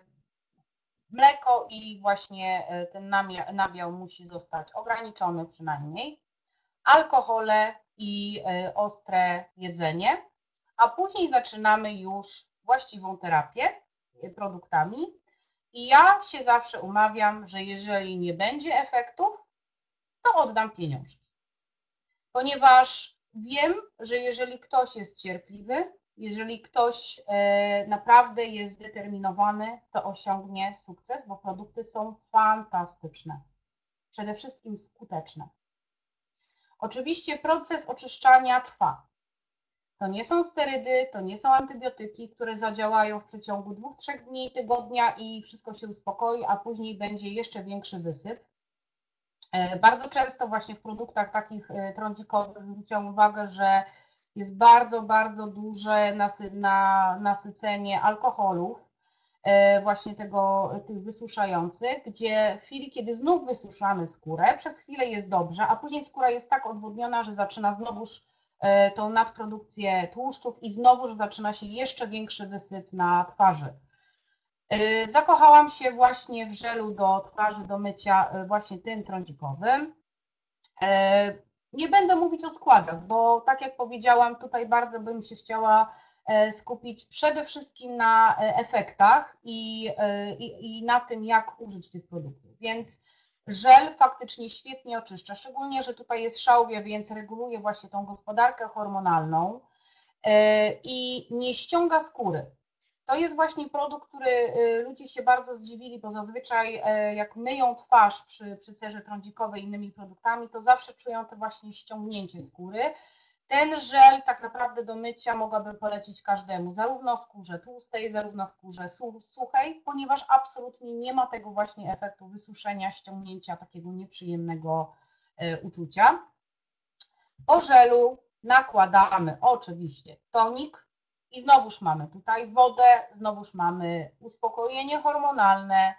mleko i właśnie ten nabiał musi zostać ograniczony przynajmniej. Alkohole i ostre jedzenie, a później zaczynamy już właściwą terapię produktami. I ja się zawsze umawiam, że jeżeli nie będzie efektów, to oddam pieniążki. Ponieważ wiem, że jeżeli ktoś jest cierpliwy, jeżeli ktoś naprawdę jest zdeterminowany, to osiągnie sukces, bo produkty są fantastyczne. Przede wszystkim skuteczne. Oczywiście proces oczyszczania trwa. To nie są sterydy, to nie są antybiotyki, które zadziałają w przeciągu dwóch, trzech dni, tygodnia i wszystko się uspokoi, a później będzie jeszcze większy wysyp. Bardzo często właśnie w produktach takich trądzikowych zwróciłam uwagę, że jest bardzo, bardzo duże nasy, na, nasycenie alkoholów, właśnie tego, tych wysuszających, gdzie w chwili, kiedy znów wysuszamy skórę, przez chwilę jest dobrze, a później skóra jest tak odwodniona, że zaczyna znowuż tą nadprodukcję tłuszczów i znowuż zaczyna się jeszcze większy wysyp na twarzy. Zakochałam się właśnie w żelu do twarzy, do mycia, właśnie tym trądzikowym. Nie będę mówić o składach, bo tak jak powiedziałam, tutaj bardzo bym się chciała skupić przede wszystkim na efektach i, i, i na tym, jak użyć tych produktów. Więc żel faktycznie świetnie oczyszcza, szczególnie, że tutaj jest szałwia, więc reguluje właśnie tą gospodarkę hormonalną i nie ściąga skóry. To jest właśnie produkt, który ludzie się bardzo zdziwili, bo zazwyczaj jak myją twarz przy, przy cerze trądzikowej i innymi produktami, to zawsze czują to właśnie ściągnięcie skóry. Ten żel tak naprawdę do mycia mogłabym polecić każdemu, zarówno skórze tłustej, zarówno skórze suchej, ponieważ absolutnie nie ma tego właśnie efektu wysuszenia, ściągnięcia, takiego nieprzyjemnego uczucia. Po żelu nakładamy oczywiście tonik i znowuż mamy tutaj wodę, znowuż mamy uspokojenie hormonalne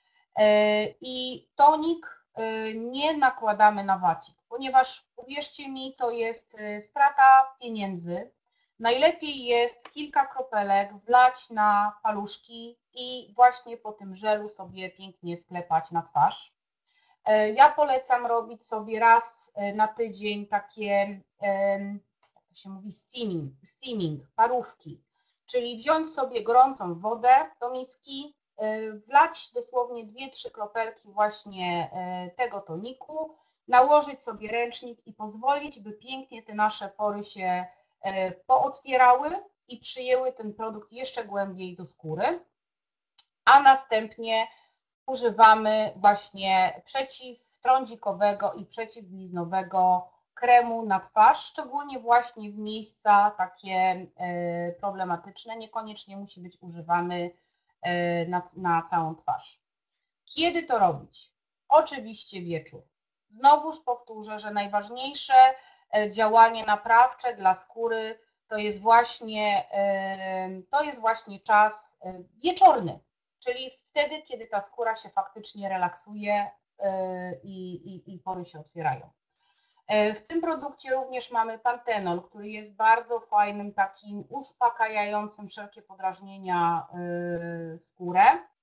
i tonik nie nakładamy na wacik, ponieważ uwierzcie mi, to jest strata pieniędzy. Najlepiej jest kilka kropelek wlać na paluszki i właśnie po tym żelu sobie pięknie wklepać na twarz. Ja polecam robić sobie raz na tydzień takie, jak to się mówi, steaming, steaming, parówki, czyli wziąć sobie gorącą wodę do miski, wlać dosłownie dwie trzy kropelki właśnie tego toniku, nałożyć sobie ręcznik i pozwolić, by pięknie te nasze pory się pootwierały i przyjęły ten produkt jeszcze głębiej do skóry, a następnie używamy właśnie przeciwtrądzikowego i przeciwbliznowego kremu na twarz, szczególnie właśnie w miejsca takie problematyczne, niekoniecznie musi być używany na, na całą twarz. Kiedy to robić? Oczywiście wieczór. Znowuż powtórzę, że najważniejsze działanie naprawcze dla skóry to jest właśnie, to jest właśnie czas wieczorny, czyli wtedy, kiedy ta skóra się faktycznie relaksuje i, i, i pory się otwierają. W tym produkcie również mamy pantenol, który jest bardzo fajnym, takim uspokajającym wszelkie podrażnienia skórę.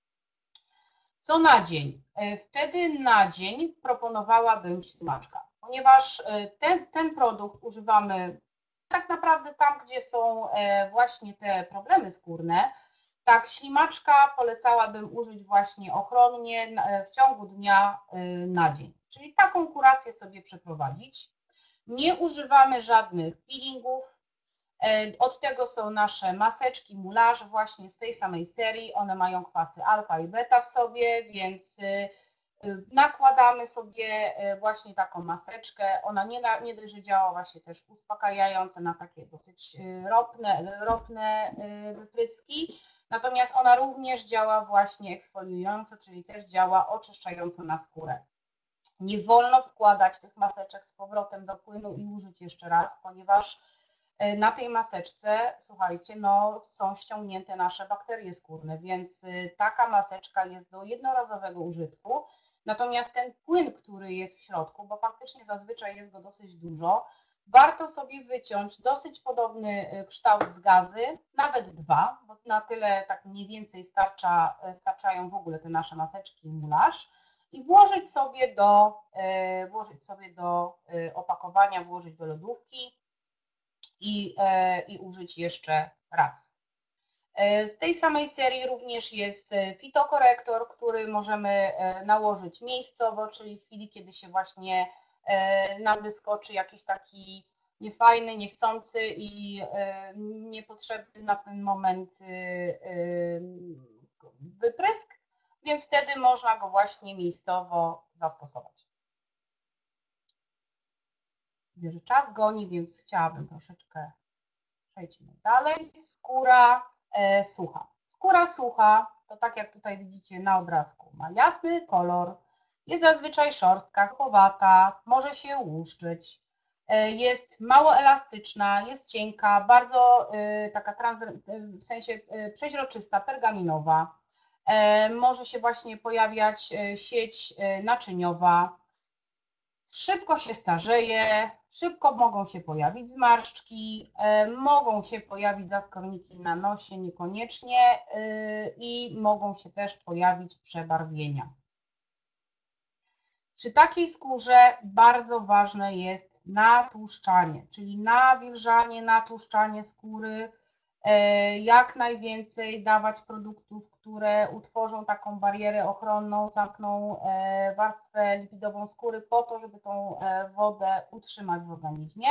Co na dzień? Wtedy na dzień proponowałabym ślimaczka, ponieważ ten, ten produkt używamy tak naprawdę tam, gdzie są właśnie te problemy skórne. Tak, ślimaczka polecałabym użyć właśnie ochronnie w ciągu dnia na dzień, czyli taką kurację sobie przeprowadzić. Nie używamy żadnych peelingów. Od tego są nasze maseczki Moulage właśnie z tej samej serii. One mają kwasy alfa i beta w sobie, więc nakładamy sobie właśnie taką maseczkę. Ona nie, nie dość, że działa właśnie też uspokajająco na takie dosyć ropne, ropne wypryski, natomiast ona również działa właśnie eksfoliująco, czyli też działa oczyszczająco na skórę. Nie wolno wkładać tych maseczek z powrotem do płynu i użyć jeszcze raz, ponieważ na tej maseczce, słuchajcie, no, są ściągnięte nasze bakterie skórne, więc taka maseczka jest do jednorazowego użytku. Natomiast ten płyn, który jest w środku, bo faktycznie zazwyczaj jest go dosyć dużo, warto sobie wyciąć dosyć podobny kształt z gazy, nawet dwa, bo na tyle tak mniej więcej starcza, starczają w ogóle te nasze maseczki Moulage, i włożyć sobie do, włożyć sobie do opakowania, włożyć do lodówki i, i użyć jeszcze raz. Z tej samej serii również jest fitokorektor, który możemy nałożyć miejscowo, czyli w chwili, kiedy się właśnie nam wyskoczy jakiś taki niefajny, niechcący i niepotrzebny na ten moment wyprysk, więc wtedy można go właśnie miejscowo zastosować. Widzę, że czas goni, więc chciałabym troszeczkę, przejdźmy dalej. Skóra e, sucha. Skóra sucha to tak jak tutaj widzicie na obrazku, ma jasny kolor, jest zazwyczaj szorstka, chłopowata, może się łuszczyć, e, jest mało elastyczna, jest cienka, bardzo e, taka trans, w sensie e, przeźroczysta, pergaminowa. E, może się właśnie pojawiać e, sieć e, naczyniowa. Szybko się starzeje, szybko mogą się pojawić zmarszczki, mogą się pojawić zaskorniki na nosie, niekoniecznie, i mogą się też pojawić przebarwienia. Przy takiej skórze bardzo ważne jest natłuszczanie, czyli nawilżanie, natłuszczanie skóry, jak najwięcej dawać produktów, które utworzą taką barierę ochronną, zamkną warstwę lipidową skóry po to, żeby tą wodę utrzymać w organizmie.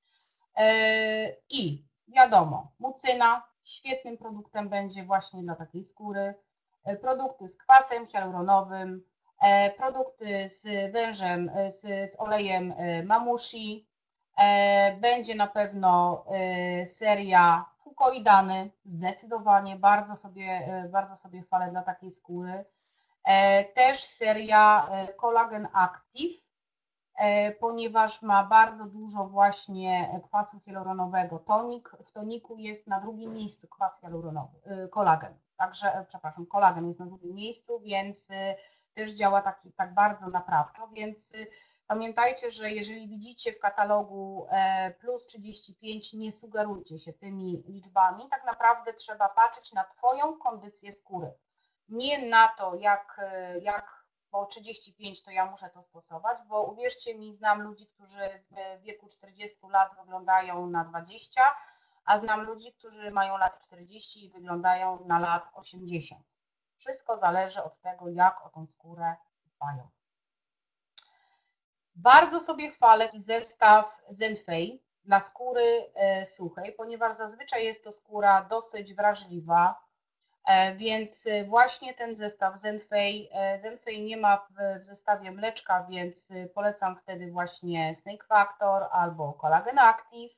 I wiadomo, mucyna świetnym produktem będzie właśnie dla takiej skóry. Produkty z kwasem hialuronowym, produkty z wężem, z, z olejem mamushi. Będzie na pewno seria fukoidany, zdecydowanie bardzo sobie, bardzo sobie chwalę dla takiej skóry. Też seria Collagen Active, ponieważ ma bardzo dużo właśnie kwasu hialuronowego. Tonik, w toniku jest na drugim miejscu kwas hialuronowy, kolagen. Także, przepraszam, kolagen jest na drugim miejscu, więc też działa taki, tak bardzo naprawczo, więc pamiętajcie, że jeżeli widzicie w katalogu plus trzydzieści pięć, nie sugerujcie się tymi liczbami, tak naprawdę trzeba patrzeć na Twoją kondycję skóry. Nie na to, jak, jak bo trzydzieści pięć to ja muszę to stosować, bo uwierzcie mi, znam ludzi, którzy w wieku czterdziestu lat wyglądają na dwadzieścia, a znam ludzi, którzy mają lat czterdzieści i wyglądają na lat osiemdziesiąt. Wszystko zależy od tego, jak o tą skórę dbają. Bardzo sobie chwalę zestaw Zenfei dla skóry suchej, ponieważ zazwyczaj jest to skóra dosyć wrażliwa, więc właśnie ten zestaw Zenfei, Zenfei nie ma w zestawie mleczka, więc polecam wtedy właśnie Snake Factor albo Collagen Active.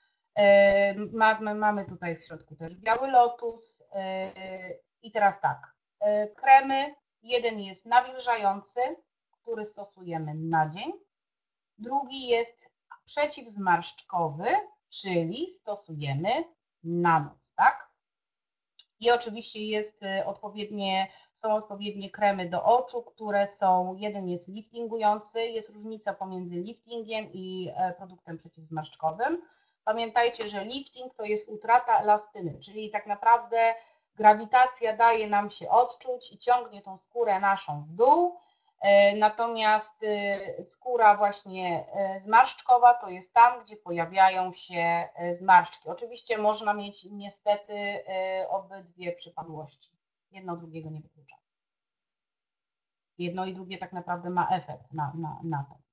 Mamy tutaj w środku też Biały Lotus. I teraz tak, kremy, jeden jest nawilżający, który stosujemy na dzień, drugi jest przeciwzmarszczkowy, czyli stosujemy na noc, tak? I oczywiście jest odpowiednie, są odpowiednie kremy do oczu, które są, jeden jest liftingujący, jest różnica pomiędzy liftingiem i produktem przeciwzmarszczkowym. Pamiętajcie, że lifting to jest utrata elastyny, czyli tak naprawdę grawitacja daje nam się odczuć i ciągnie tą skórę naszą w dół. Natomiast skóra właśnie zmarszczkowa to jest tam, gdzie pojawiają się zmarszczki. Oczywiście można mieć niestety obydwie przypadłości. Jedno drugiego nie wyklucza. Jedno i drugie tak naprawdę ma efekt na, na, na to.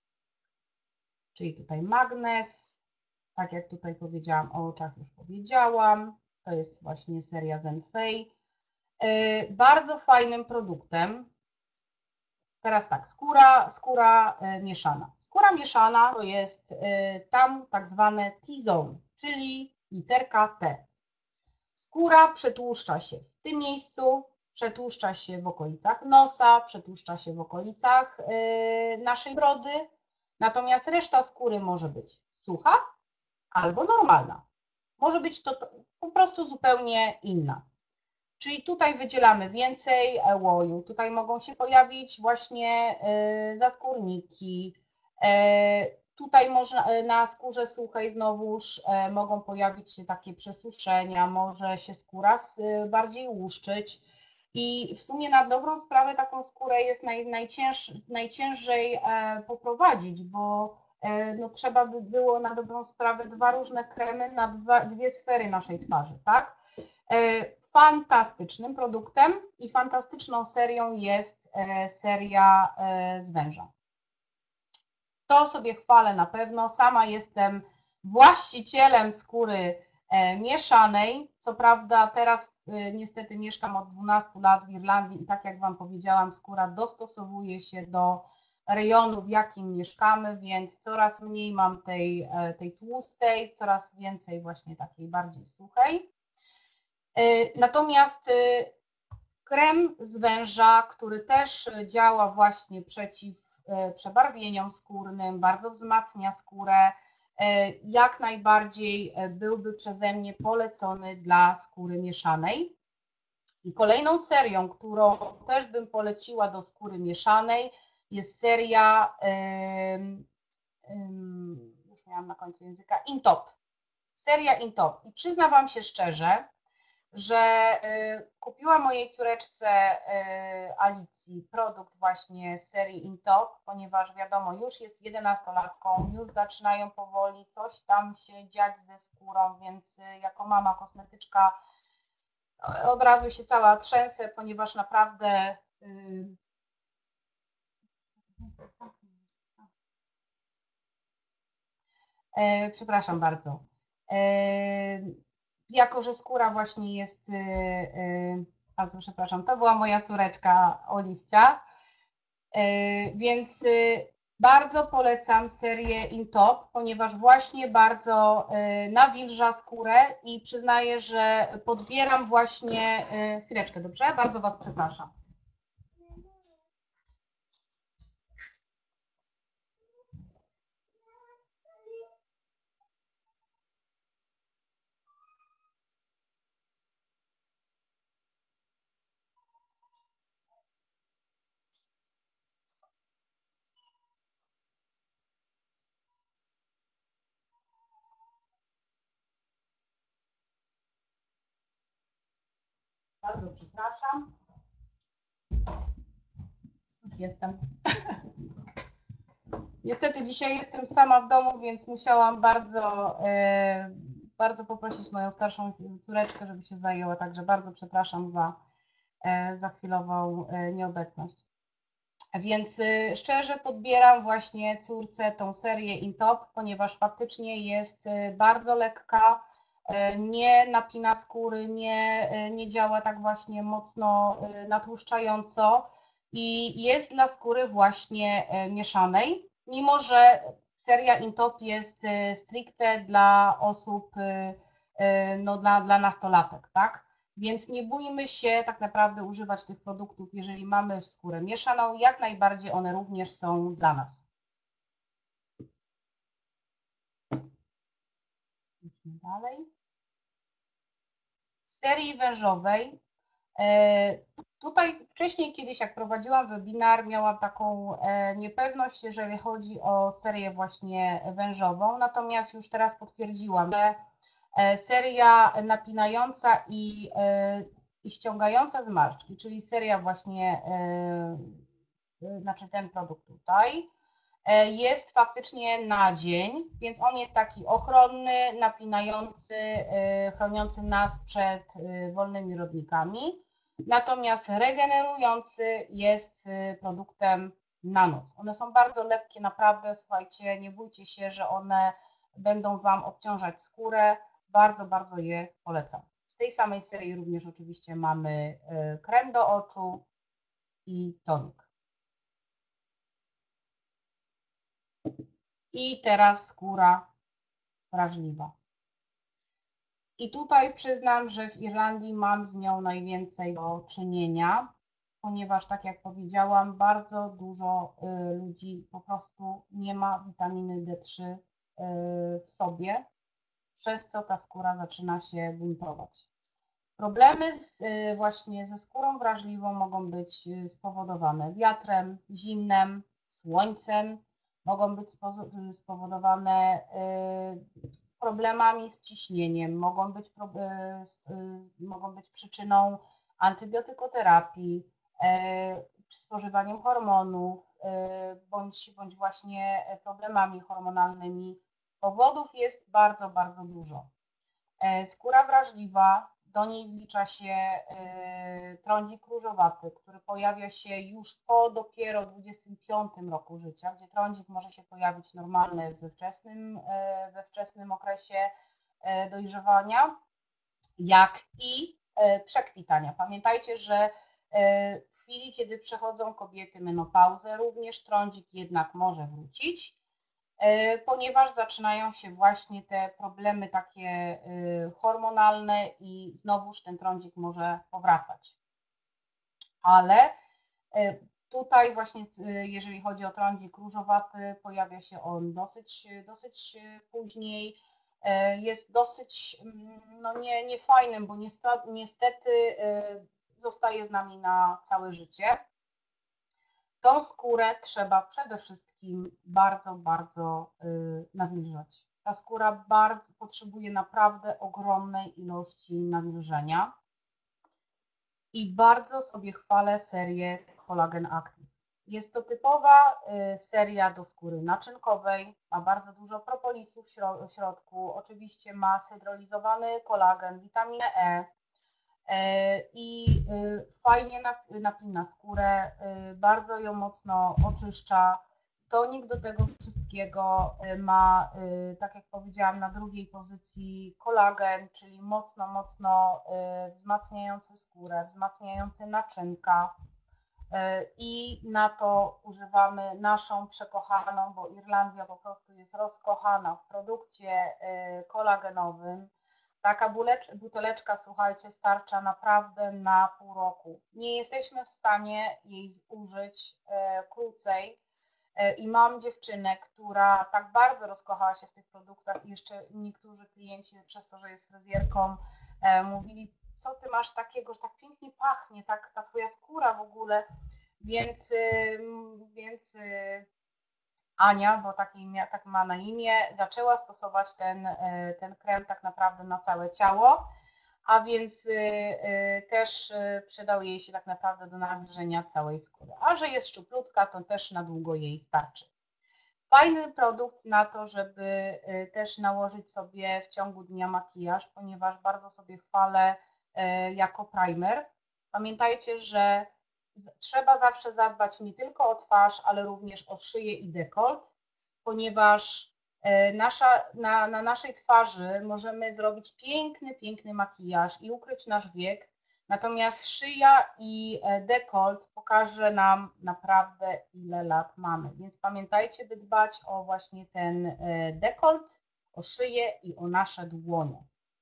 Czyli tutaj magnez, tak jak tutaj powiedziałam, o oczach już powiedziałam. To jest właśnie seria Zenfei. Bardzo fajnym produktem. Teraz tak, skóra, skóra mieszana. Skóra mieszana to jest tam tak zwane T-zone, czyli literka T. Skóra przetłuszcza się w tym miejscu, przetłuszcza się w okolicach nosa, przetłuszcza się w okolicach naszej brody, natomiast reszta skóry może być sucha albo normalna. Może być to po prostu zupełnie inna. Czyli tutaj wydzielamy więcej łoju, tutaj mogą się pojawić właśnie zaskórniki, tutaj można, na skórze suchej znowuż mogą pojawić się takie przesuszenia, może się skóra bardziej łuszczyć i w sumie na dobrą sprawę taką skórę jest naj, najcięż, najciężej poprowadzić, bo no, trzeba by było na dobrą sprawę dwa różne kremy na dwa, dwie sfery naszej twarzy, tak? Fantastycznym produktem i fantastyczną serią jest seria z węża. To sobie chwalę na pewno. Sama jestem właścicielem skóry mieszanej. Co prawda teraz niestety mieszkam od dwunastu lat w Irlandii i tak jak Wam powiedziałam, skóra dostosowuje się do rejonu, w jakim mieszkamy, więc coraz mniej mam tej, tej tłustej, coraz więcej właśnie takiej bardziej suchej. Natomiast krem z węża, który też działa właśnie przeciw przebarwieniom skórnym, bardzo wzmacnia skórę, jak najbardziej byłby przeze mnie polecony dla skóry mieszanej. I kolejną serią, którą też bym poleciła do skóry mieszanej, jest seria, już miałam na końcu języka, Intop. Seria Intop. I przyznam Wam się szczerze, że kupiłam mojej córeczce Alicji produkt właśnie z serii Intop, ponieważ wiadomo, już jest jedenastolatką, już zaczynają powoli coś tam się dziać ze skórą, więc jako mama kosmetyczka od razu się cała trzęsę, ponieważ naprawdę przepraszam bardzo. Jako że skóra właśnie jest, bardzo przepraszam, to była moja córeczka Oliwcia, więc bardzo polecam serię Intop, ponieważ właśnie bardzo nawilża skórę i przyznaję, że podbieram właśnie, chwileczkę, dobrze? Bardzo Was przepraszam. bardzo przepraszam. Już jestem. Niestety dzisiaj jestem sama w domu, więc musiałam bardzo, bardzo poprosić moją starszą córeczkę, żeby się zajęła, także bardzo przepraszam za, za chwilową nieobecność. Więc szczerze podbieram właśnie córce tą serię Intop, ponieważ faktycznie jest bardzo lekka, nie napina skóry, nie, nie działa tak właśnie mocno natłuszczająco i jest dla skóry właśnie mieszanej, mimo że seria Intop jest stricte dla osób, no dla, dla nastolatek, tak? Więc nie bójmy się tak naprawdę używać tych produktów, jeżeli mamy skórę mieszaną, jak najbardziej one również są dla nas. Idźmy dalej. Z serii wężowej, tutaj wcześniej kiedyś jak prowadziłam webinar, miałam taką niepewność, jeżeli chodzi o serię właśnie wężową, natomiast już teraz potwierdziłam, że seria napinająca i i ściągająca zmarszczki, czyli seria właśnie, yy, znaczy ten produkt tutaj, yy, jest faktycznie na dzień, więc on jest taki ochronny, napinający, yy, chroniący nas przed yy, wolnymi rodnikami, natomiast regenerujący jest yy, produktem na noc. One są bardzo lekkie, naprawdę, słuchajcie, nie bójcie się, że one będą Wam obciążać skórę, bardzo, bardzo je polecam. Z tej samej serii również oczywiście mamy krem do oczu i tonik. I teraz skóra wrażliwa. I tutaj przyznam, że w Irlandii mam z nią najwięcej do czynienia, ponieważ tak jak powiedziałam, bardzo dużo ludzi po prostu nie ma witaminy D trzy w sobie, przez co ta skóra zaczyna się buntować. Problemy z, właśnie ze skórą wrażliwą mogą być spowodowane wiatrem, zimnem, słońcem, mogą być spowodowane problemami z ciśnieniem, mogą być, mogą być przyczyną antybiotykoterapii, spożywaniem hormonów, bądź, bądź właśnie problemami hormonalnymi. Powodów jest bardzo, bardzo dużo. Skóra wrażliwa, do niej wlicza się trądzik różowaty, który pojawia się już po dopiero dwudziestym piątym roku życia, gdzie trądzik może się pojawić normalny we wczesnym, we wczesnym okresie dojrzewania, jak i przekwitania. Pamiętajcie, że w chwili, kiedy przechodzą kobiety menopauzę, również trądzik jednak może wrócić, ponieważ zaczynają się właśnie te problemy takie hormonalne i znowuż ten trądzik może powracać. Ale tutaj właśnie, jeżeli chodzi o trądzik różowaty, pojawia się on dosyć, dosyć później, jest dosyć no nie, niefajnym, bo niestety, niestety zostaje z nami na całe życie. Tą skórę trzeba przede wszystkim bardzo, bardzo nawilżać. Ta skóra bardzo potrzebuje naprawdę ogromnej ilości nawilżenia i bardzo sobie chwalę serię Collagen Active. Jest to typowa seria do skóry naczynkowej, ma bardzo dużo propolisu w środku, oczywiście ma zhydrolizowany kolagen, witaminę E, i fajnie napina skórę, bardzo ją mocno oczyszcza. Tonik do tego wszystkiego ma, tak jak powiedziałam, na drugiej pozycji kolagen, czyli mocno, mocno wzmacniający skórę, wzmacniający naczynka. I na to używamy naszą przekochaną, bo Irlandia po prostu jest rozkochana w produkcie kolagenowym. Taka buteleczka, słuchajcie, starcza naprawdę na pół roku. Nie jesteśmy w stanie jej zużyć krócej i mam dziewczynę, która tak bardzo rozkochała się w tych produktach i jeszcze niektórzy klienci przez to, że jest fryzjerką, mówili, co ty masz takiego, że tak pięknie pachnie, tak ta twoja skóra w ogóle, więc, więc Ania, bo taki, tak ma na imię, zaczęła stosować ten, ten krem tak naprawdę na całe ciało, a więc też przydał jej się tak naprawdę do nawilżenia całej skóry. A że jest szczuplutka, to też na długo jej starczy. Fajny produkt na to, żeby też nałożyć sobie w ciągu dnia makijaż, ponieważ bardzo sobie chwalę jako primer. Pamiętajcie, że trzeba zawsze zadbać nie tylko o twarz, ale również o szyję i dekolt, ponieważ nasza, na, na naszej twarzy możemy zrobić piękny, piękny makijaż i ukryć nasz wiek, natomiast szyja i dekolt pokaże nam naprawdę, ile lat mamy. Więc pamiętajcie, by dbać o właśnie ten dekolt, o szyję i o nasze dłonie.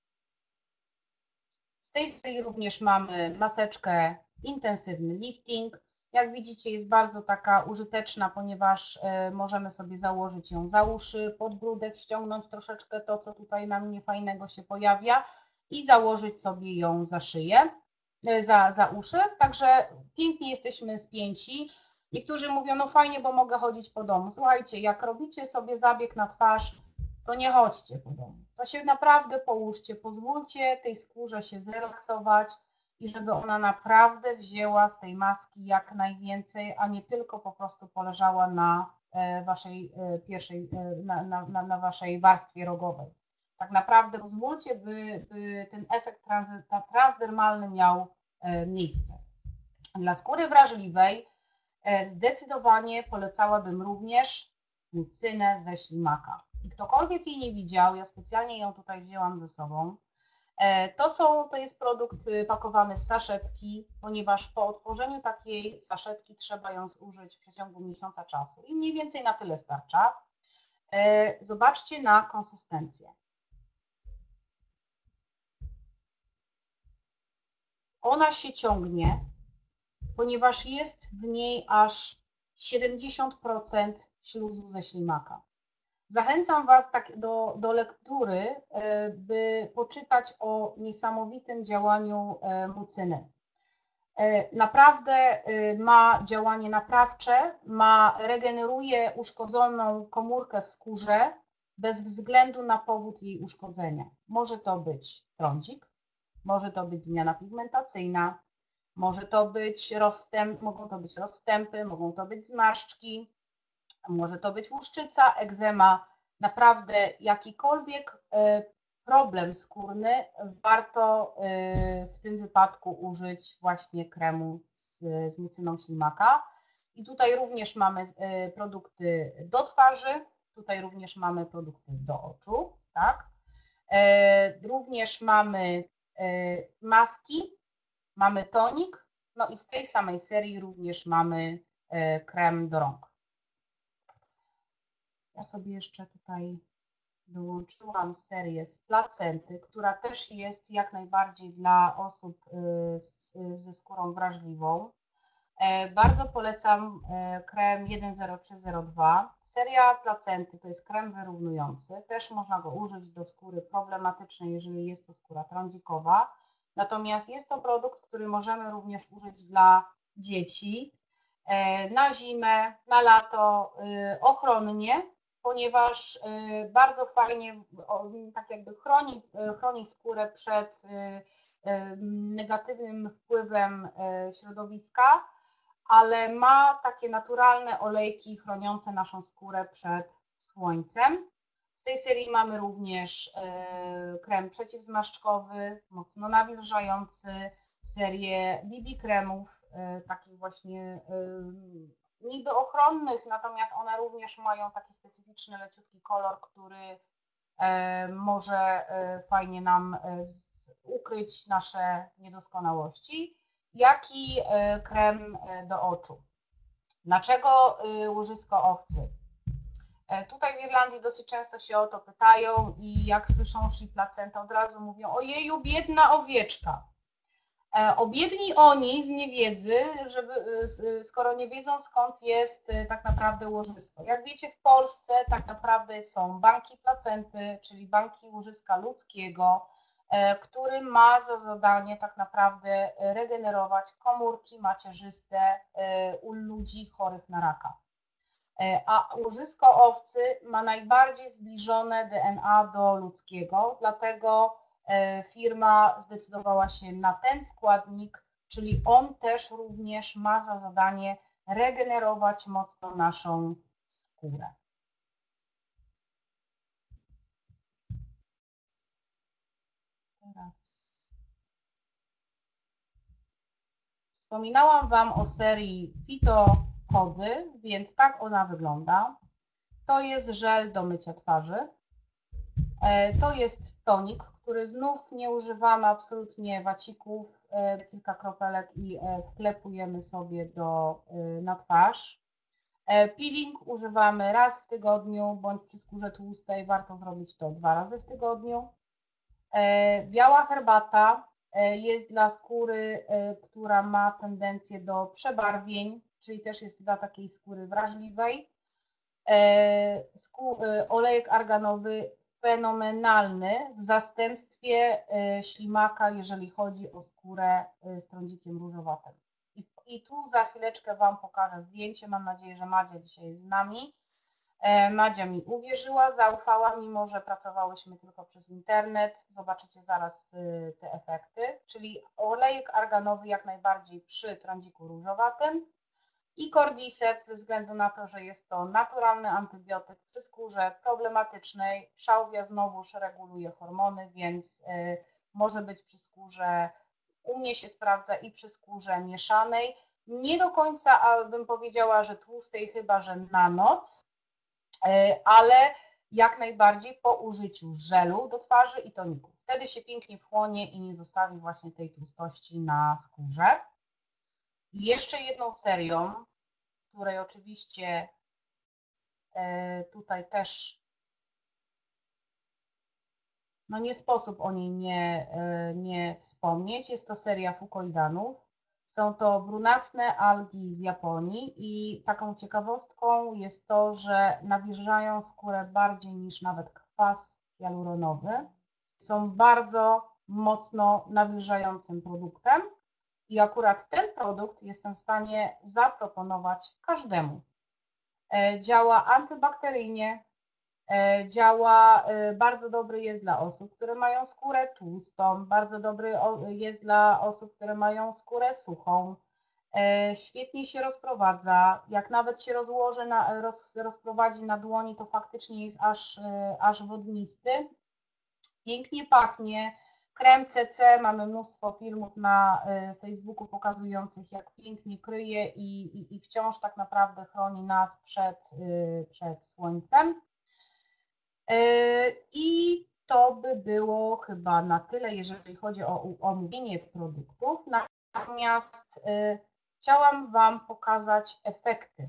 Z tej serii również mamy maseczkę intensywny lifting. Jak widzicie, jest bardzo taka użyteczna, ponieważ możemy sobie założyć ją za uszy, podbródek, ściągnąć troszeczkę to, co tutaj nam niefajnego się pojawia i założyć sobie ją za szyję, za, za uszy. Także pięknie jesteśmy spięci. Niektórzy mówią, no fajnie, bo mogę chodzić po domu. Słuchajcie, jak robicie sobie zabieg na twarz, to nie chodźcie po domu. To się naprawdę połóżcie, pozwólcie tej skórze się zrelaksować i żeby ona naprawdę wzięła z tej maski jak najwięcej, a nie tylko po prostu poleżała na waszej pierwszej, na, na, na waszej warstwie rogowej. Tak naprawdę pozwólcie, by, by ten efekt trans, transdermalny miał miejsce. Dla skóry wrażliwej zdecydowanie polecałabym również mucynę ze ślimaka. I ktokolwiek jej nie widział, ja specjalnie ją tutaj wzięłam ze sobą. To, są, to jest produkt pakowany w saszetki, ponieważ po otworzeniu takiej saszetki trzeba ją zużyć w przeciągu miesiąca czasu i mniej więcej na tyle starcza. Zobaczcie na konsystencję. Ona się ciągnie, ponieważ jest w niej aż siedemdziesiąt procent śluzu ze ślimaka. Zachęcam Was tak do, do lektury, by poczytać o niesamowitym działaniu mucyny. Naprawdę ma działanie naprawcze, ma, regeneruje uszkodzoną komórkę w skórze bez względu na powód jej uszkodzenia. Może to być trądzik, może to być zmiana pigmentacyjna, może to być rozstęp, mogą to być rozstępy, mogą to być zmarszczki, może to być łuszczyca, egzema. Naprawdę jakikolwiek problem skórny warto w tym wypadku użyć właśnie kremu z, z mucyną ślimaka. I tutaj również mamy produkty do twarzy, tutaj również mamy produkty do oczu, tak? Również mamy maski, mamy tonik, no i z tej samej serii również mamy krem do rąk. Ja sobie jeszcze tutaj dołączyłam serię z placenty, która też jest jak najbardziej dla osób z, ze skórą wrażliwą. Bardzo polecam krem jeden zero trzy zero dwa. Seria placenty to jest krem wyrównujący. Też można go użyć do skóry problematycznej, jeżeli jest to skóra trądzikowa. Natomiast jest to produkt, który możemy również użyć dla dzieci na zimę, na lato, ochronnie, ponieważ bardzo fajnie tak jakby chroni, chroni skórę przed negatywnym wpływem środowiska, ale ma takie naturalne olejki chroniące naszą skórę przed słońcem. Z tej serii mamy również krem przeciwzmarszczkowy, mocno nawilżający, serię B B kremów, takich właśnie niby ochronnych, natomiast one również mają taki specyficzny, leciutki kolor, który może fajnie nam ukryć nasze niedoskonałości, jak i krem do oczu. Dlaczego łożysko owcy? Tutaj w Irlandii dosyć często się o to pytają i jak słyszą She placenta, od razu mówią: ojeju, biedna owieczka. Obiedni oni z niewiedzy, żeby, skoro nie wiedzą, skąd jest tak naprawdę łożysko. Jak wiecie, w Polsce tak naprawdę są banki placenty, czyli banki łożyska ludzkiego, który ma za zadanie tak naprawdę regenerować komórki macierzyste u ludzi chorych na raka. A łożysko owcy ma najbardziej zbliżone D N A do ludzkiego, dlatego firma zdecydowała się na ten składnik, czyli on też również ma za zadanie regenerować mocno naszą skórę. Teraz wspominałam Wam o serii Fitokody, więc tak ona wygląda. To jest żel do mycia twarzy. To jest tonik, który znów nie używamy absolutnie wacików, kilka kropelek i wklepujemy sobie do, na twarz. Peeling używamy raz w tygodniu, bądź przy skórze tłustej warto zrobić to dwa razy w tygodniu. Biała herbata jest dla skóry, która ma tendencję do przebarwień, czyli też jest dla takiej skóry wrażliwej. Olejek arganowy fenomenalny w zastępstwie ślimaka, jeżeli chodzi o skórę z trądzikiem różowatym. I, I tu za chwileczkę Wam pokażę zdjęcie. Mam nadzieję, że Madzia dzisiaj jest z nami. Madzia mi uwierzyła, zaufała, mimo że pracowałyśmy tylko przez internet. Zobaczycie zaraz te efekty. Czyli olejek arganowy jak najbardziej przy trądziku różowatym. I Cordyceps ze względu na to, że jest to naturalny antybiotyk przy skórze problematycznej. Szałwia znowuż reguluje hormony, więc y, może być przy skórze, u mnie się sprawdza i przy skórze mieszanej. Nie do końca bym powiedziała, że tłustej, chyba że na noc, y, ale jak najbardziej po użyciu żelu do twarzy i toniku. Wtedy się pięknie wchłonie i nie zostawi właśnie tej tłustości na skórze. Jeszcze jedną serią, której oczywiście tutaj też no nie sposób o niej nie, nie wspomnieć. Jest to seria fukoidanów. Są to brunatne algi z Japonii i taką ciekawostką jest to, że nawilżają skórę bardziej niż nawet kwas hialuronowy. Są bardzo mocno nawilżającym produktem. I akurat ten produkt jestem w stanie zaproponować każdemu. Działa antybakteryjnie, działa, bardzo dobry jest dla osób, które mają skórę tłustą, bardzo dobry jest dla osób, które mają skórę suchą. Świetnie się rozprowadza, jak nawet się rozłoży, na, roz, rozprowadzi na dłoni, to faktycznie jest aż, aż wodnisty. Pięknie pachnie. Krem C C, mamy mnóstwo filmów na Facebooku pokazujących, jak pięknie kryje i, i, i wciąż tak naprawdę chroni nas przed, przed słońcem. I to by było chyba na tyle, jeżeli chodzi o omówienie produktów. Natomiast chciałam Wam pokazać efekty.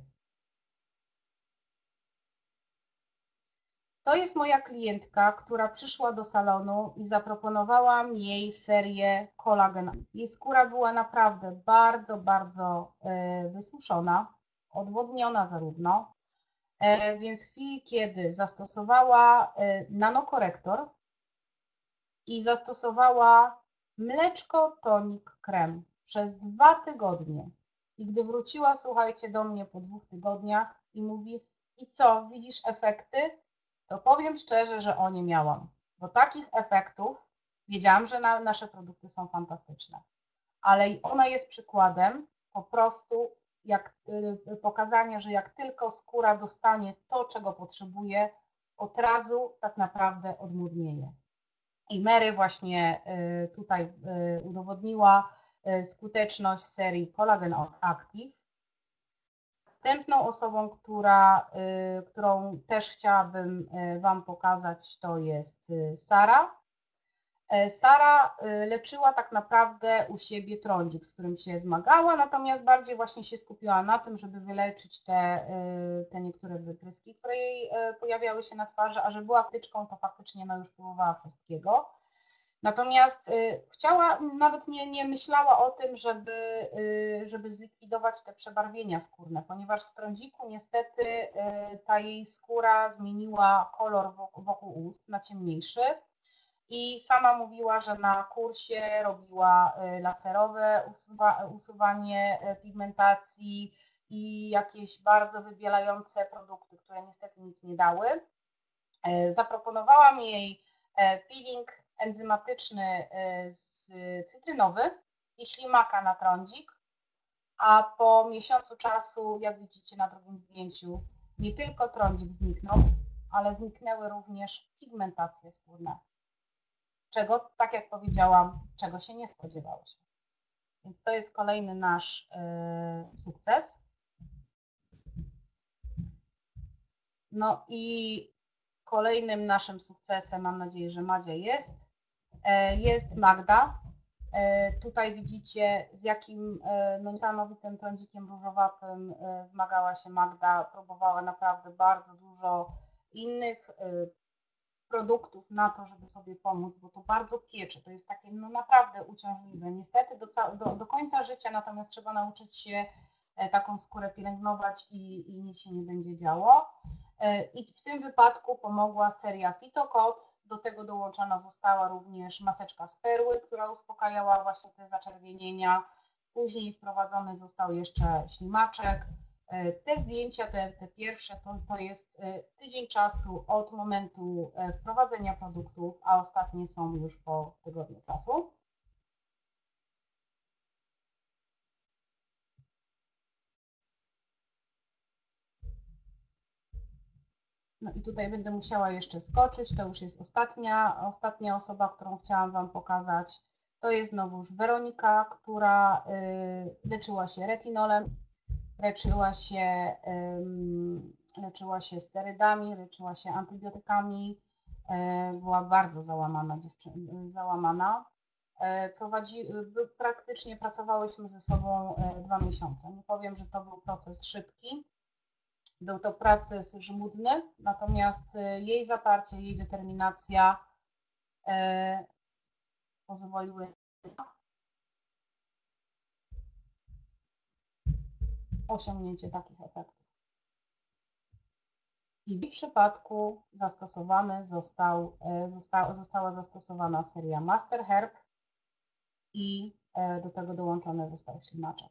To jest moja klientka, która przyszła do salonu i zaproponowałam jej serię kolagen. Jej skóra była naprawdę bardzo, bardzo wysuszona, odwodniona zarówno, więc w chwili, kiedy zastosowała nanokorektor i zastosowała mleczko, tonik, krem przez dwa tygodnie i gdy wróciła, słuchajcie, do mnie po dwóch tygodniach i mówi: i co, widzisz efekty? To powiem szczerze, że o nie miałam, bo takich efektów, wiedziałam, że na, nasze produkty są fantastyczne, ale ona jest przykładem po prostu jak, y, pokazania, że jak tylko skóra dostanie to, czego potrzebuje, od razu tak naprawdę odmłodnieje. I Mary właśnie y, tutaj y, udowodniła y, skuteczność serii Collagen Active. Następną osobą, która, którą też chciałabym Wam pokazać, to jest Sara. Sara leczyła tak naprawdę u siebie trądzik, z którym się zmagała, natomiast bardziej właśnie się skupiła na tym, żeby wyleczyć te, te niektóre wypryski, które jej pojawiały się na twarzy, a że była wtyczką, to faktycznie no już próbowała wszystkiego. Natomiast y, chciała, nawet nie, nie myślała o tym, żeby, y, żeby zlikwidować te przebarwienia skórne, ponieważ z trądziku niestety y, ta jej skóra zmieniła kolor wokół, wokół ust na ciemniejszy i sama mówiła, że na kursie robiła y, laserowe usuwa, usuwanie pigmentacji i jakieś bardzo wybielające produkty, które niestety nic nie dały. Y, zaproponowałam jej peeling enzymatyczny z cytrynowy i ślimaka na trądzik, a po miesiącu czasu, jak widzicie na drugim zdjęciu, nie tylko trądzik zniknął, ale zniknęły również pigmentacje skórne, czego, tak jak powiedziałam, czego się nie spodziewałyśmy. Więc to jest kolejny nasz y, sukces. No i kolejnym naszym sukcesem, mam nadzieję, że Madzia jest, y, jest Magda. Y, tutaj widzicie, z jakim y, no, niesamowitym trądzikiem różowatym y, zmagała się Magda. Próbowała naprawdę bardzo dużo innych y, produktów na to, żeby sobie pomóc, bo to bardzo piecze, to jest takie no naprawdę uciążliwe. Niestety do, do, do końca życia natomiast trzeba nauczyć się taką skórę pielęgnować i, i nic się nie będzie działo. I w tym wypadku pomogła seria Fitocod, do tego dołączona została również maseczka z perły, która uspokajała właśnie te zaczerwienienia. Później wprowadzony został jeszcze ślimaczek. Te zdjęcia, te, te pierwsze, to, to jest tydzień czasu od momentu wprowadzenia produktów, a ostatnie są już po tygodniu czasu. No i tutaj będę musiała jeszcze skoczyć, to już jest ostatnia, ostatnia osoba, którą chciałam Wam pokazać. To jest znowuż Weronika, która leczyła się retinolem, leczyła się, leczyła się sterydami, leczyła się antybiotykami, była bardzo załamana dziewczyna, załamana. Prowadzi, praktycznie pracowałyśmy ze sobą dwa miesiące. Nie powiem, że to był proces szybki, był to proces żmudny, natomiast jej zaparcie, jej determinacja pozwoliły osiągnięcie takich efektów. I w jej przypadku zastosowany został, została, została zastosowana seria Master Herb i do tego dołączony został ślimaczek.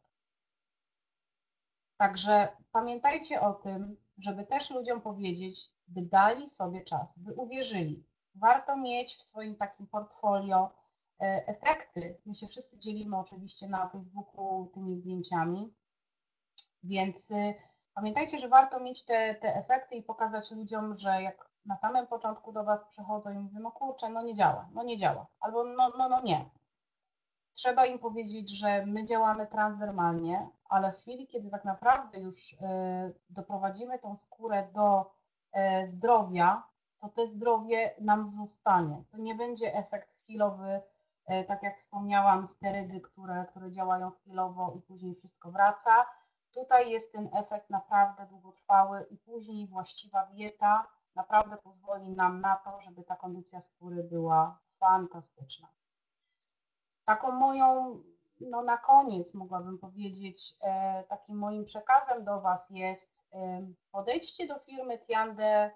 Także pamiętajcie o tym, żeby też ludziom powiedzieć, by dali sobie czas, by uwierzyli. Warto mieć w swoim takim portfolio efekty. My się wszyscy dzielimy oczywiście na Facebooku tymi zdjęciami, więc pamiętajcie, że warto mieć te, te efekty i pokazać ludziom, że jak na samym początku do Was przychodzą i mówią, no kurczę, no nie działa, no nie działa, albo no, no, no nie. Trzeba im powiedzieć, że my działamy transdermalnie, ale w chwili, kiedy tak naprawdę już doprowadzimy tą skórę do zdrowia, to to zdrowie nam zostanie. To nie będzie efekt chwilowy, tak jak wspomniałam, sterydy, które, które działają chwilowo i później wszystko wraca. Tutaj jest ten efekt naprawdę długotrwały i później właściwa dieta naprawdę pozwoli nam na to, żeby ta kondycja skóry była fantastyczna. Taką moją, no na koniec mogłabym powiedzieć, takim moim przekazem do Was jest, podejdźcie do firmy Tiande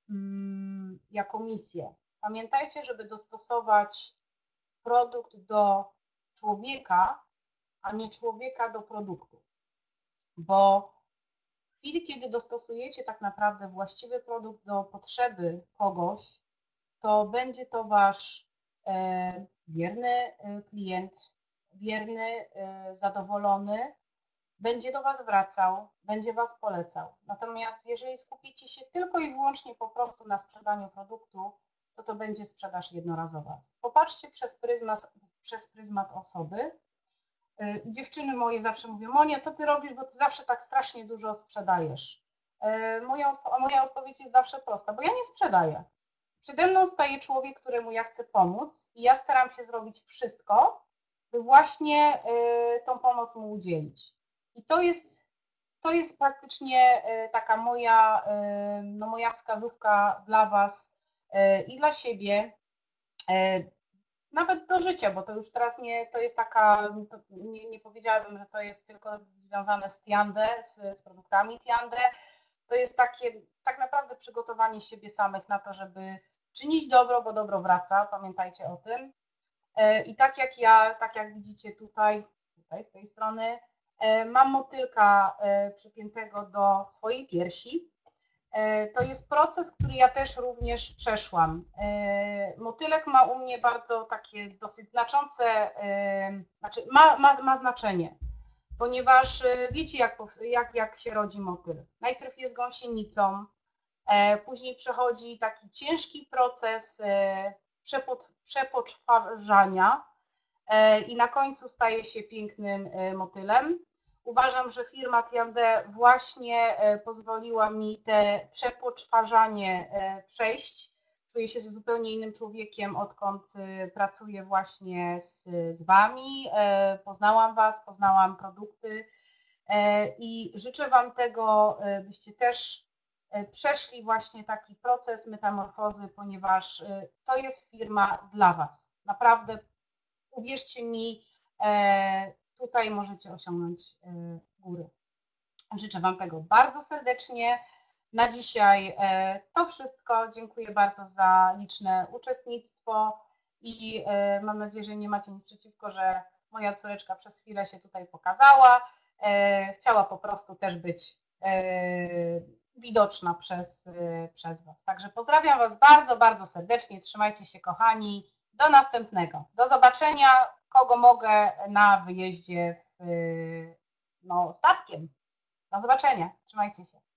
jako misję. Pamiętajcie, żeby dostosować produkt do człowieka, a nie człowieka do produktu. Bo w chwili, kiedy dostosujecie tak naprawdę właściwy produkt do potrzeby kogoś, to będzie to Wasz wierny klient, wierny, zadowolony, będzie do Was wracał, będzie Was polecał. Natomiast jeżeli skupicie się tylko i wyłącznie po prostu na sprzedaniu produktu, to to będzie sprzedaż jednorazowa. Popatrzcie przez pryzmat, przez pryzmat osoby. Dziewczyny moje zawsze mówią, Monia, co Ty robisz, bo Ty zawsze tak strasznie dużo sprzedajesz. Moja, moja odpowiedź jest zawsze prosta, bo ja nie sprzedaję. Przede mną staje człowiek, któremu ja chcę pomóc i ja staram się zrobić wszystko, by właśnie tą pomoc mu udzielić. I to jest, to jest praktycznie taka moja, no moja wskazówka dla Was i dla siebie, nawet do życia, bo to już teraz nie, to jest taka, to nie, nie powiedziałabym, że to jest tylko związane z Tiande, z, z produktami Tiande. To jest takie tak naprawdę przygotowanie siebie samych na to, żeby czynić dobro, bo dobro wraca, pamiętajcie o tym. I tak jak ja, tak jak widzicie tutaj, tutaj z tej strony, mam motylka przypiętego do swojej piersi To jest proces, który ja też również przeszłam. Motylek ma u mnie bardzo takie dosyć znaczące, znaczy ma, ma, ma znaczenie, ponieważ wiecie jak, jak, jak się rodzi motyl. Najpierw jest gąsienicą, później przechodzi taki ciężki proces przepoczwarzania i na końcu staje się pięknym motylem. Uważam, że firma Tiande właśnie pozwoliła mi te przepoczwarzanie przejść. Czuję się zupełnie innym człowiekiem, odkąd pracuję właśnie z, z Wami. Poznałam Was, poznałam produkty i życzę Wam tego, byście też przeszli właśnie taki proces metamorfozy, ponieważ to jest firma dla Was. Naprawdę, uwierzcie mi, tutaj możecie osiągnąć góry. Życzę Wam tego bardzo serdecznie. Na dzisiaj to wszystko. Dziękuję bardzo za liczne uczestnictwo i mam nadzieję, że nie macie nic przeciwko, że moja córeczka przez chwilę się tutaj pokazała. Chciała po prostu też być widoczna przez, przez Was. Także pozdrawiam Was bardzo, bardzo serdecznie. Trzymajcie się, kochani. Do następnego. Do zobaczenia, kogo mogę na wyjeździe w, no, statkiem. Do zobaczenia. Trzymajcie się.